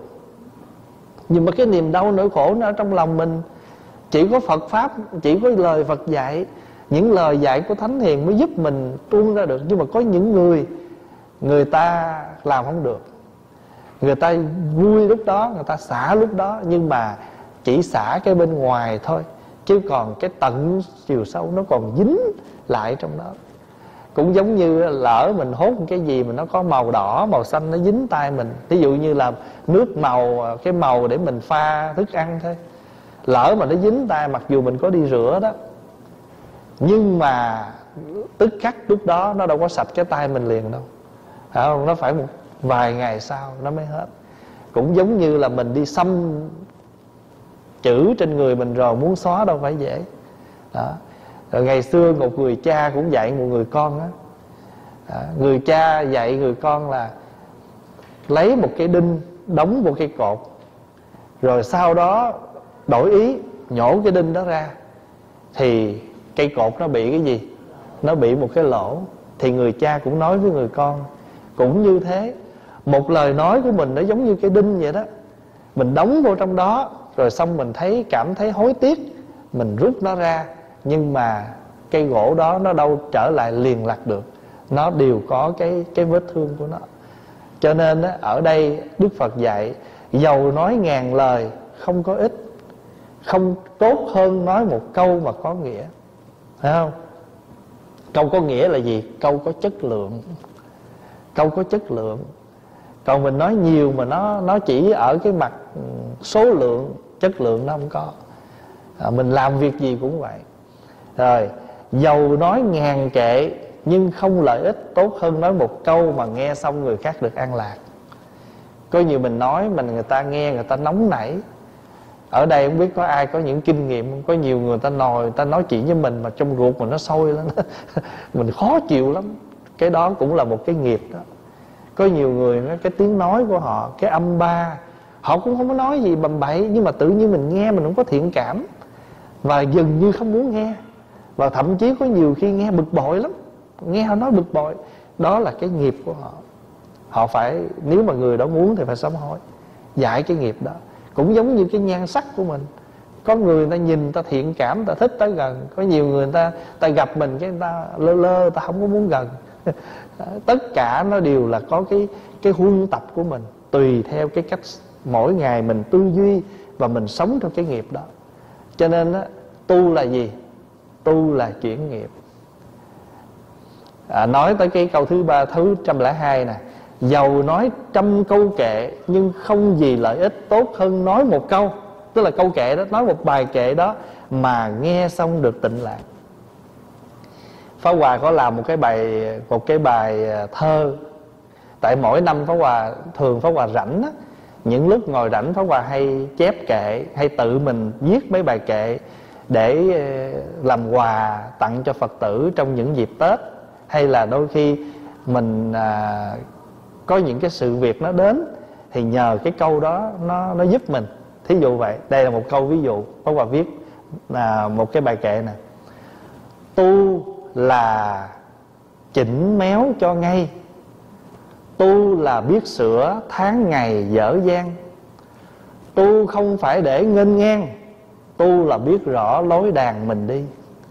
nhưng mà cái niềm đau nỗi khổ nó ở trong lòng mình. Chỉ có Phật Pháp, chỉ có lời Phật dạy, những lời dạy của Thánh Hiền mới giúp mình tuôn ra được. Nhưng mà có những người ta làm không được. Người ta vui lúc đó, người ta xả lúc đó, nhưng mà chỉ xả cái bên ngoài thôi, chứ còn cái tận chiều sâu nó còn dính lại trong đó. Cũng giống như lỡ mình hốt cái gì mà nó có màu đỏ, màu xanh, nó dính tay mình. Ví dụ như là nước màu, cái màu để mình pha thức ăn thôi, lỡ mà nó dính tay, mặc dù mình có đi rửa đó, Nhưng mà tức khắc lúc đó nó đâu có sạch cái tay mình liền đâu, phải không? Nó phải một vài ngày sau nó mới hết. Cũng giống như là mình đi xăm chữ trên người mình rồi muốn xóa đâu phải dễ đó. Rồi ngày xưa một người cha cũng dạy một người con đó. Người cha dạy người con là lấy một cái đinh đóng vô cây cột, rồi sau đó đổi ý nhổ cái đinh đó ra, thì cây cột nó bị cái gì? Nó bị một cái lỗ. Thì người cha cũng nói với người con cũng như thế. Một lời nói của mình nó giống như cái đinh vậy đó. Mình đóng vô trong đó, rồi xong mình cảm thấy hối tiếc, mình rút nó ra. Nhưng mà cây gỗ đó nó đâu trở lại liền lặt được, nó đều có cái vết thương của nó. Cho nên ở đây Đức Phật dạy dầu nói ngàn lời không có ích, không tốt hơn nói một câu mà có nghĩa. Phải không? Câu có nghĩa là gì? Câu có chất lượng. Câu có chất lượng. Còn mình nói nhiều mà nó chỉ ở cái mặt số lượng, chất lượng nó không có. Mình làm việc gì cũng vậy. Rồi, dầu nói ngàn kệ nhưng không lợi ích, tốt hơn nói một câu mà nghe xong người khác được an lạc. Có nhiều mình nói mà người ta nghe người ta nóng nảy. Ở đây không biết có ai có những kinh nghiệm không? Có nhiều người ta nói chuyện với mình mà trong ruột mình nó sôi lên mình khó chịu lắm. Cái đó cũng là một cái nghiệp đó. Có nhiều người cái tiếng nói của họ, cái âm ba, họ cũng không có nói gì bầm bậy, nhưng mà tự nhiên mình nghe mình không có thiện cảm, và dường như không muốn nghe. Và thậm chí có nhiều khi nghe bực bội lắm, nghe họ nói bực bội. Đó là cái nghiệp của họ. Họ phải, nếu mà người đó muốn thì phải sám hối, giải cái nghiệp đó. Cũng giống như cái nhan sắc của mình. Có người ta nhìn ta thiện cảm, ta thích tới gần. Có nhiều người ta gặp mình cái ta lơ ta không có muốn gần. Tất cả nó đều là có cái huân tập của mình, tùy theo cái cách mỗi ngày mình tư duy và mình sống trong cái nghiệp đó. Cho nên tu là gì? Tu là chuyển nghiệp. Nói tới cái câu thứ 102 nè. Dầu nói 100 câu kệ nhưng không gì lợi ích, tốt hơn nói một câu. Tức là câu kệ đó, nói một bài kệ đó mà nghe xong được tịnh lạc. Pháp Hòa có làm một cái bài thơ. Tại mỗi năm Pháp Hòa rảnh á, những lúc ngồi rảnh Pháp Hòa hay chép kệ, hay tự mình viết mấy bài kệ để làm quà tặng cho Phật tử trong những dịp Tết. Hay là đôi khi mình có những cái sự việc nó đến thì nhờ cái câu đó nó giúp mình. Thí dụ vậy, đây là một câu ví dụ. Pháp Hòa viết một cái bài kệ nè. Tu là chỉnh méo cho ngay, tu là biết sửa tháng ngày dở dang. Tu không phải để nghênh ngang, tu là biết rõ lối đàn mình đi.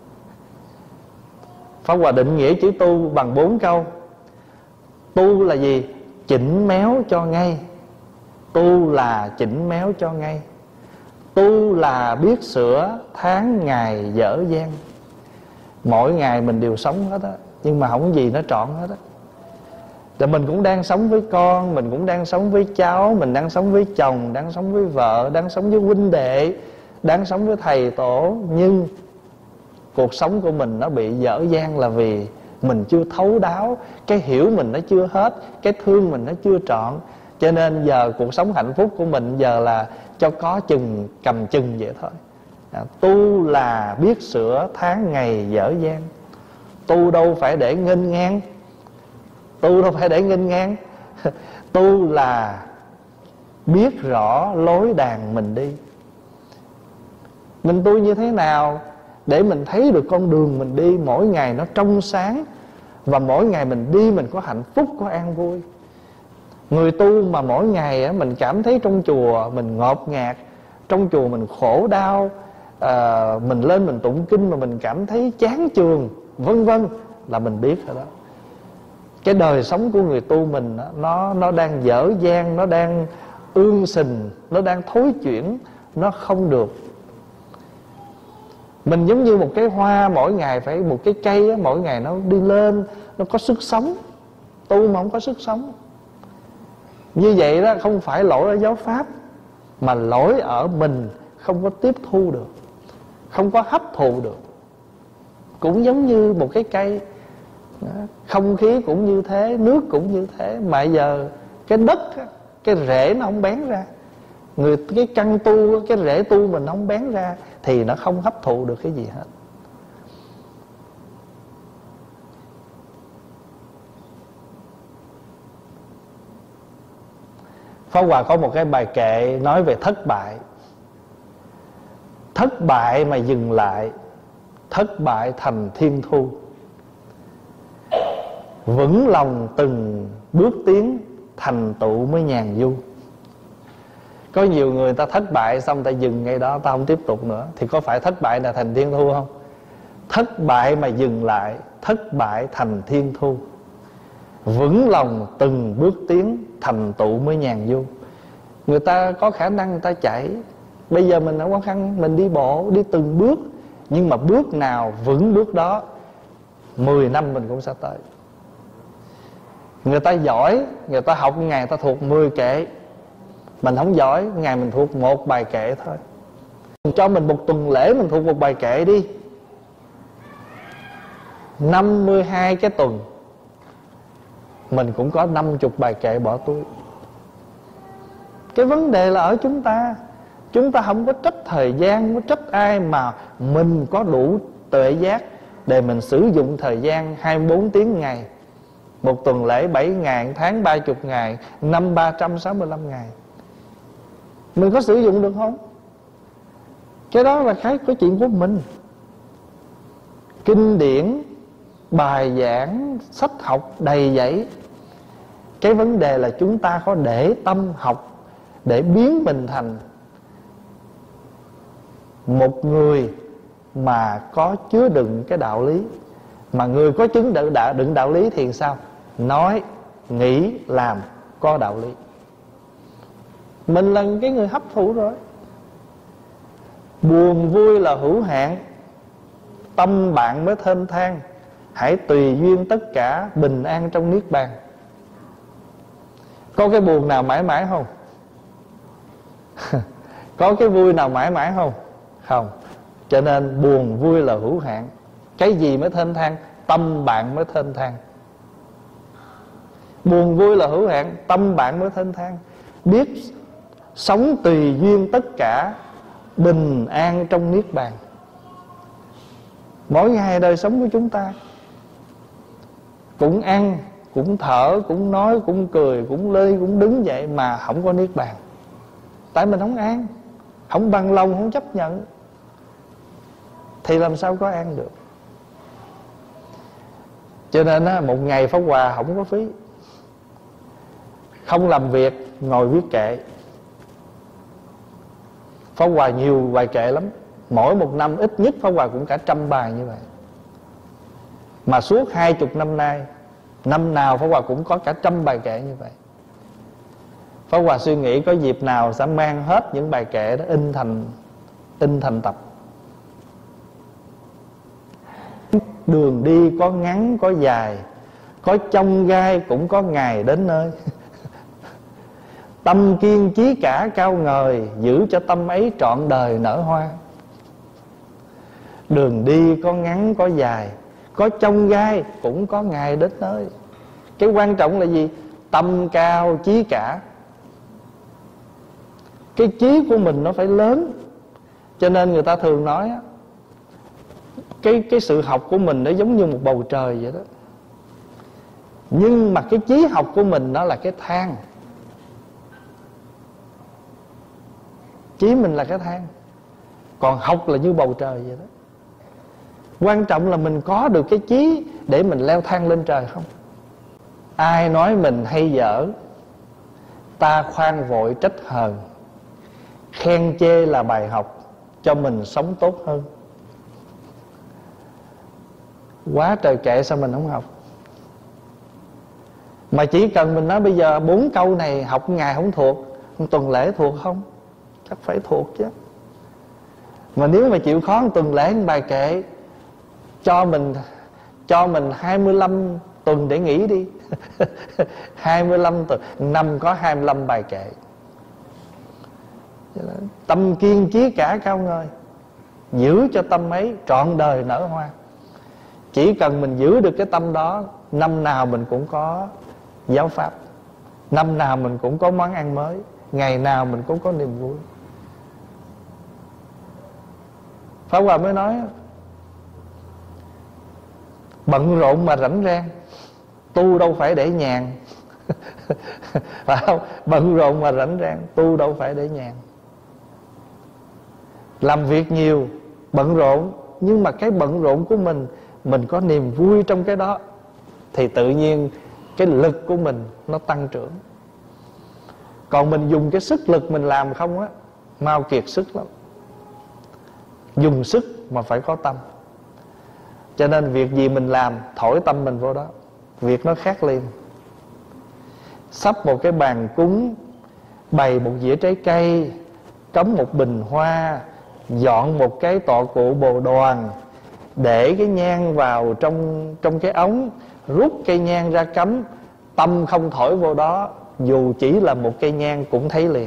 Pháp Hòa định nghĩa chữ tu bằng 4 câu. Tu là gì? Chỉnh méo cho ngay. Tu là chỉnh méo cho ngay. Tu là biết sửa tháng ngày dở dang. Mỗi ngày mình đều sống hết á, nhưng mà không gì nó trọn hết á. Thì mình cũng đang sống với con, mình cũng đang sống với cháu, mình đang sống với chồng, đang sống với vợ, đang sống với huynh đệ, đang sống với thầy tổ. Nhưng cuộc sống của mình nó bị dở dang là vì mình chưa thấu đáo, cái hiểu mình nó chưa hết, cái thương mình nó chưa trọn. Cho nên giờ cuộc sống hạnh phúc của mình giờ là cho có chừng cầm chừng vậy thôi. Tu là biết sửa tháng ngày dở dang. Tu đâu phải để nghênh ngang, tu đâu phải để nghênh ngang. Tu là biết rõ lối đàn mình đi. Mình tu như thế nào để mình thấy được con đường mình đi mỗi ngày nó trong sáng, và mỗi ngày mình đi mình có hạnh phúc, có an vui. Người tu mà mỗi ngày mình cảm thấy trong chùa mình ngột ngạt, trong chùa mình khổ đau, mình lên mình tụng kinh mà mình cảm thấy chán chường, vân vân, là mình biết rồi đó. Cái đời sống của người tu mình nó đang dở dang, nó đang ương sình, nó đang thối chuyển, nó không được. Mình giống như một cái hoa, mỗi ngày phải một cái cây, mỗi ngày nó đi lên, nó có sức sống. Tu mà không có sức sống, như vậy đó không phải lỗi ở giáo pháp, mà lỗi ở mình không có tiếp thu được, không có hấp thụ được. cũng giống như một cái cây. Không khí cũng như thế, nước cũng như thế. Mà giờ cái đất, cái rễ nó không bén ra, cái căn tu, cái rễ tu mình không bén ra, thì nó không hấp thụ được cái gì hết. Pháp Hòa có một cái bài kệ nói về thất bại. Thất bại mà dừng lại, thất bại thành thiên thu. Vững lòng từng bước tiến, thành tựu mới nhàn du. Có nhiều người ta thất bại xong ta dừng ngay đó, ta không tiếp tục nữa. Thì có phải thất bại là thành thiên thu không? Thất bại mà dừng lại, thất bại thành thiên thu. Vững lòng từng bước tiến, thành tựu mới nhàn du. Người ta có khả năng người ta chạy. Bây giờ mình không có khăn, mình đi bộ, đi từng bước. Nhưng mà bước nào vững bước đó, 10 năm mình cũng sẽ tới. Người ta giỏi, người ta học ngày ta thuộc 10 kệ. Mình không giỏi, ngày mình thuộc một bài kệ thôi. Cho mình một tuần lễ mình thuộc một bài kệ đi, 52 cái tuần mình cũng có 50 bài kệ bỏ túi. Cái vấn đề là ở chúng ta. Chúng ta không có trách thời gian, không có trách ai, mà mình có đủ tuệ giác để mình sử dụng thời gian 24 tiếng ngày, một tuần lễ 7 ngày, một tháng 30 ngày, năm 365 ngày. Mình có sử dụng được không? Cái đó là cái chuyện của mình. Kinh điển, bài giảng, sách học đầy dẫy. Cái vấn đề là chúng ta có để tâm học, để biến mình thành một người mà có chứa đựng cái đạo lý. Mà người có chứa đựng đạo lý thì sao? Nói, nghĩ, làm có đạo lý. Mình là cái người hấp thụ rồi. Buồn vui là hữu hạn, tâm bạn mới thênh thang. Hãy tùy duyên tất cả, bình an trong niết bàn. Có cái buồn nào mãi mãi không? Có cái vui nào mãi mãi không? Không. Cho nên buồn vui là hữu hạn. Cái gì mới thênh thang? Tâm bạn mới thênh thang. Buồn vui là hữu hạn, tâm bạn mới thênh thang. Biết sống tùy duyên tất cả, bình an trong niết bàn. Mỗi ngày đời sống của chúng ta cũng ăn, cũng thở, cũng nói, cũng cười, cũng lê, cũng đứng dậy mà không có niết bàn. Tại mình không an, không bằng lòng, không chấp nhận, thì làm sao có an được. Cho nên á, một ngày Pháp Hòa không có phí. Không làm việc, ngồi viết kệ. Pháp Hòa nhiều bài kệ lắm. Mỗi một năm ít nhất Pháp Hòa cũng cả 100 bài như vậy. Mà suốt 20 năm nay, năm nào Pháp Hòa cũng có cả 100 bài kệ như vậy. Pháp Hòa suy nghĩ có dịp nào sẽ mang hết những bài kệ đó in thành tập. Đường đi có ngắn có dài, có chông gai cũng có ngày đến nơi. Tâm kiên chí cả cao ngời, giữ cho tâm ấy trọn đời nở hoa. Đường đi có ngắn có dài, có chông gai cũng có ngày đến nơi. Cái quan trọng là gì? Tâm cao chí cả. Cái chí của mình nó phải lớn. Cho nên người ta thường nói á, cái sự học của mình nó giống như một bầu trời vậy đó. Nhưng mà cái chí học của mình nó là cái thang. Chí mình là cái thang, còn học là như bầu trời vậy đó. Quan trọng là mình có được cái chí để mình leo thang lên trời không. Ai nói mình hay dở, ta khoan vội trách hờn. Khen chê là bài học, cho mình sống tốt hơn. Quá trời kệ, sao mình không học? Mà chỉ cần mình nói bây giờ 4 câu này học ngày không thuộc, một tuần lễ thuộc không? Chắc phải thuộc chứ. Mà nếu mà chịu khó một tuần lễ một bài kệ, cho mình 25 tuần để nghỉ đi. 25 tuần, năm có 25 bài kệ. Tâm kiên chí cả cao ngời, giữ cho tâm ấy trọn đời nở hoa. Chỉ cần mình giữ được cái tâm đó, năm nào mình cũng có giáo pháp, năm nào mình cũng có món ăn mới, ngày nào mình cũng có niềm vui. Pháp Hòa mới nói bận rộn mà rảnh rang, tu đâu phải để nhàn. Phải không? Bận rộn mà rảnh rang, tu đâu phải để nhàn. Làm việc nhiều, bận rộn, nhưng mà cái bận rộn của mình có niềm vui trong cái đó, thì tự nhiên cái lực của mình nó tăng trưởng. Còn mình dùng cái sức lực mình làm không á, mau kiệt sức lắm. Dùng sức mà phải có tâm. Cho nên việc gì mình làm, thổi tâm mình vô đó, việc nó khác liền. Sắp một cái bàn cúng, bày một dĩa trái cây, cắm một bình hoa, dọn một cái tọa cụ bồ đoàn, để cái nhang vào trong cái ống, rút cây nhang ra cắm, tâm không thổi vô đó, dù chỉ là một cây nhang cũng thấy liền.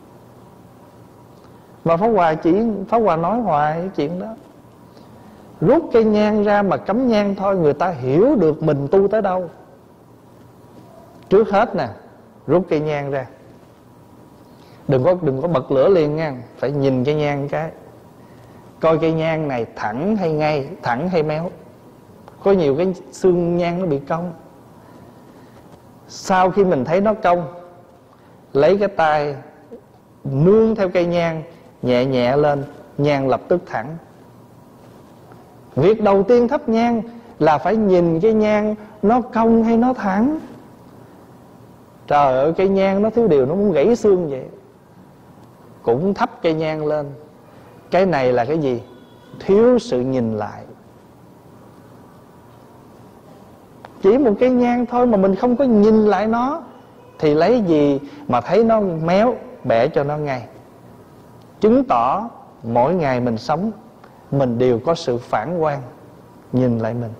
Mà Pháp Hòa nói hoài cái chuyện đó. Rút cây nhang ra mà cắm nhang thôi, người ta hiểu được mình tu tới đâu. Trước hết nè, rút cây nhang ra, đừng có bật lửa liền nha, phải nhìn cây nhang cái, coi cây nhang này thẳng hay ngay, thẳng hay méo. Có nhiều cái xương nhang nó bị cong. Sau khi mình thấy nó cong, lấy cái tay nương theo cây nhang, nhẹ nhẹ lên, nhang lập tức thẳng. Việc đầu tiên thắp nhang là phải nhìn cái nhang nó cong hay nó thẳng. Trời ơi, cây nhang nó thiếu điều nó muốn gãy xương vậy, cũng thắp cây nhang lên. Cái này là cái gì? Thiếu sự nhìn lại. Chỉ một cây nhang thôi mà mình không có nhìn lại nó, thì lấy gì mà thấy nó méo, bẻ cho nó ngay. Chứng tỏ mỗi ngày mình sống, mình đều có sự phản quan, nhìn lại mình.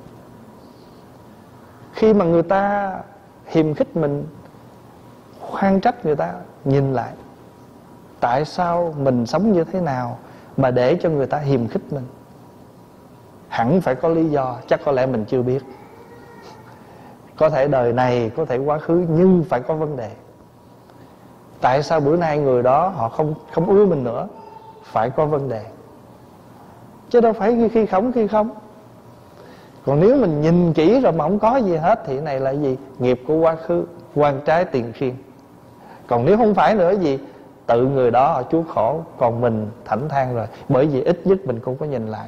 Khi mà người ta hiềm khích mình, khoan trách người ta, nhìn lại, tại sao mình sống như thế nào mà để cho người ta hiềm khích mình? Hẳn phải có lý do, chắc có lẽ mình chưa biết. Có thể đời này, có thể quá khứ, nhưng phải có vấn đề. Tại sao bữa nay người đó họ không ưa mình nữa? Phải có vấn đề, chứ đâu phải khi không khi không. Còn nếu mình nhìn kỹ rồi mà không có gì hết, thì này là gì? Nghiệp của quá khứ, oan trái tiền khiên. Còn nếu không phải nữa gì, tự người đó họ chuốc khổ, còn mình thảnh thang rồi. Bởi vì ít nhất mình cũng có nhìn lại.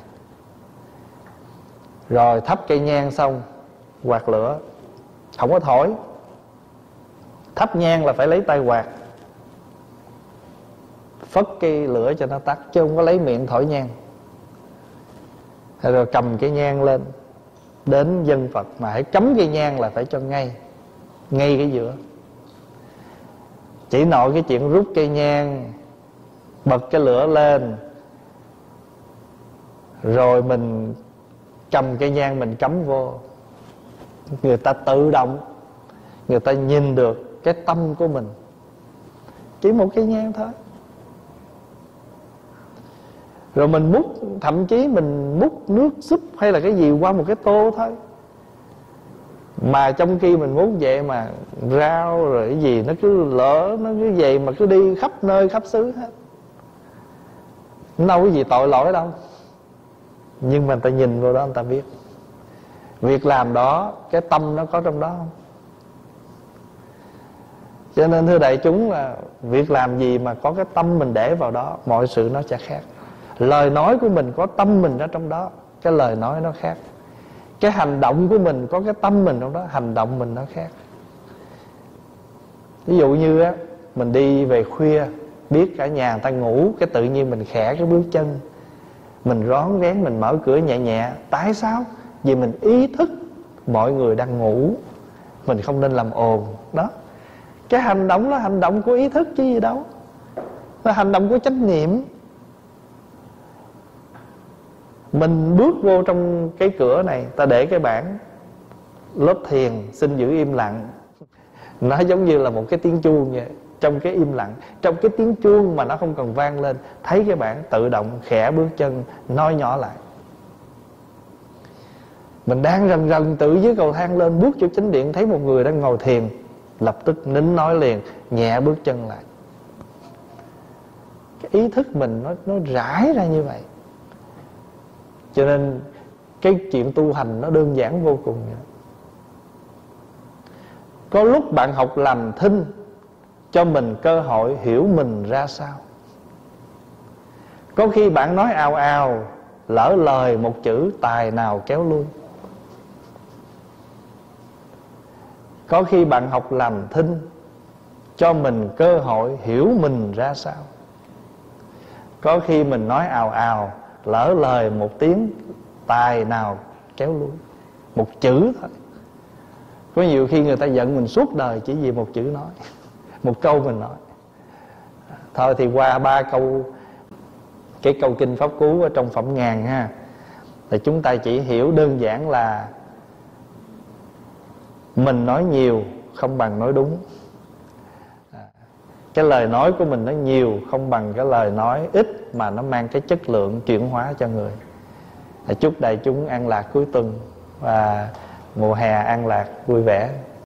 Rồi thắp cây nhang xong, quạt lửa, không có thổi. Thắp nhang là phải lấy tay quạt, phất cây lửa cho nó tắt, chứ không có lấy miệng thổi nhang. Rồi cầm cây nhang lên, đến dân Phật mà hãy cắm cây nhang là phải cho ngay cái giữa. Chỉ nội cái chuyện rút cây nhang, bật cái lửa lên, rồi mình cầm cây nhang mình cắm vô, người ta tự động, người ta nhìn được cái tâm của mình. Chỉ một cây nhang thôi. Rồi mình múc, thậm chí mình múc nước súp hay là cái gì qua một cái tô thôi, mà trong khi mình múc vậy mà rau rồi cái gì nó cứ lỡ, nó cứ vậy mà cứ đi khắp nơi khắp xứ hết. Nó đâu có gì tội lỗi đâu. Nhưng mà người ta nhìn vào đó, người ta biết việc làm đó, cái tâm nó có trong đó không. Cho nên thưa đại chúng, là việc làm gì mà có cái tâm mình để vào đó, mọi sự nó sẽ khác. Lời nói của mình có tâm mình ở trong đó, cái lời nói nó khác. Cái hành động của mình có cái tâm mình trong đó, hành động mình nó khác. Ví dụ như á, mình đi về khuya, biết cả nhà người ta ngủ, cái tự nhiên mình khẽ cái bước chân, mình rón rén, mình mở cửa nhẹ nhẹ. Tại sao? Vì mình ý thức mọi người đang ngủ, mình không nên làm ồn. Đó, cái hành động là hành động của ý thức chứ gì đâu, là hành động của chánh niệm. Mình bước vô trong cái cửa này, ta để cái bảng lớp thiền xin giữ im lặng. Nó giống như là một cái tiếng chuông vậy. Trong cái im lặng, trong cái tiếng chuông mà nó không cần vang lên, thấy cái bảng tự động khẽ bước chân, nói nhỏ lại. Mình đang rần rần từ dưới cầu thang lên, bước vô chánh điện, thấy một người đang ngồi thiền, lập tức nín nói liền, nhẹ bước chân lại. Cái ý thức mình nó rải ra như vậy. Cho nên cái chuyện tu hành nó đơn giản vô cùng. Có lúc bạn học làm thinh, cho mình cơ hội hiểu mình ra sao. Có khi bạn nói ào ào, lỡ lời một chữ tài nào kéo lui. Có khi bạn học làm thinh, cho mình cơ hội hiểu mình ra sao. Có khi mình nói ào ào, lỡ lời một tiếng tài nào kéo lui. Một chữ thôi. Có nhiều khi người ta giận mình suốt đời chỉ vì một chữ nói, một câu mình nói. Thôi thì qua 3 câu, cái câu kinh Pháp Cú ở trong Phẩm Ngàn ha, là chúng ta chỉ hiểu đơn giản là mình nói nhiều không bằng nói đúng. Cái lời nói của mình nói nhiều không bằng cái lời nói ít mà nó mang cái chất lượng chuyển hóa cho người. Chúc đại chúng an lạc cuối tuần và mùa hè an lạc vui vẻ.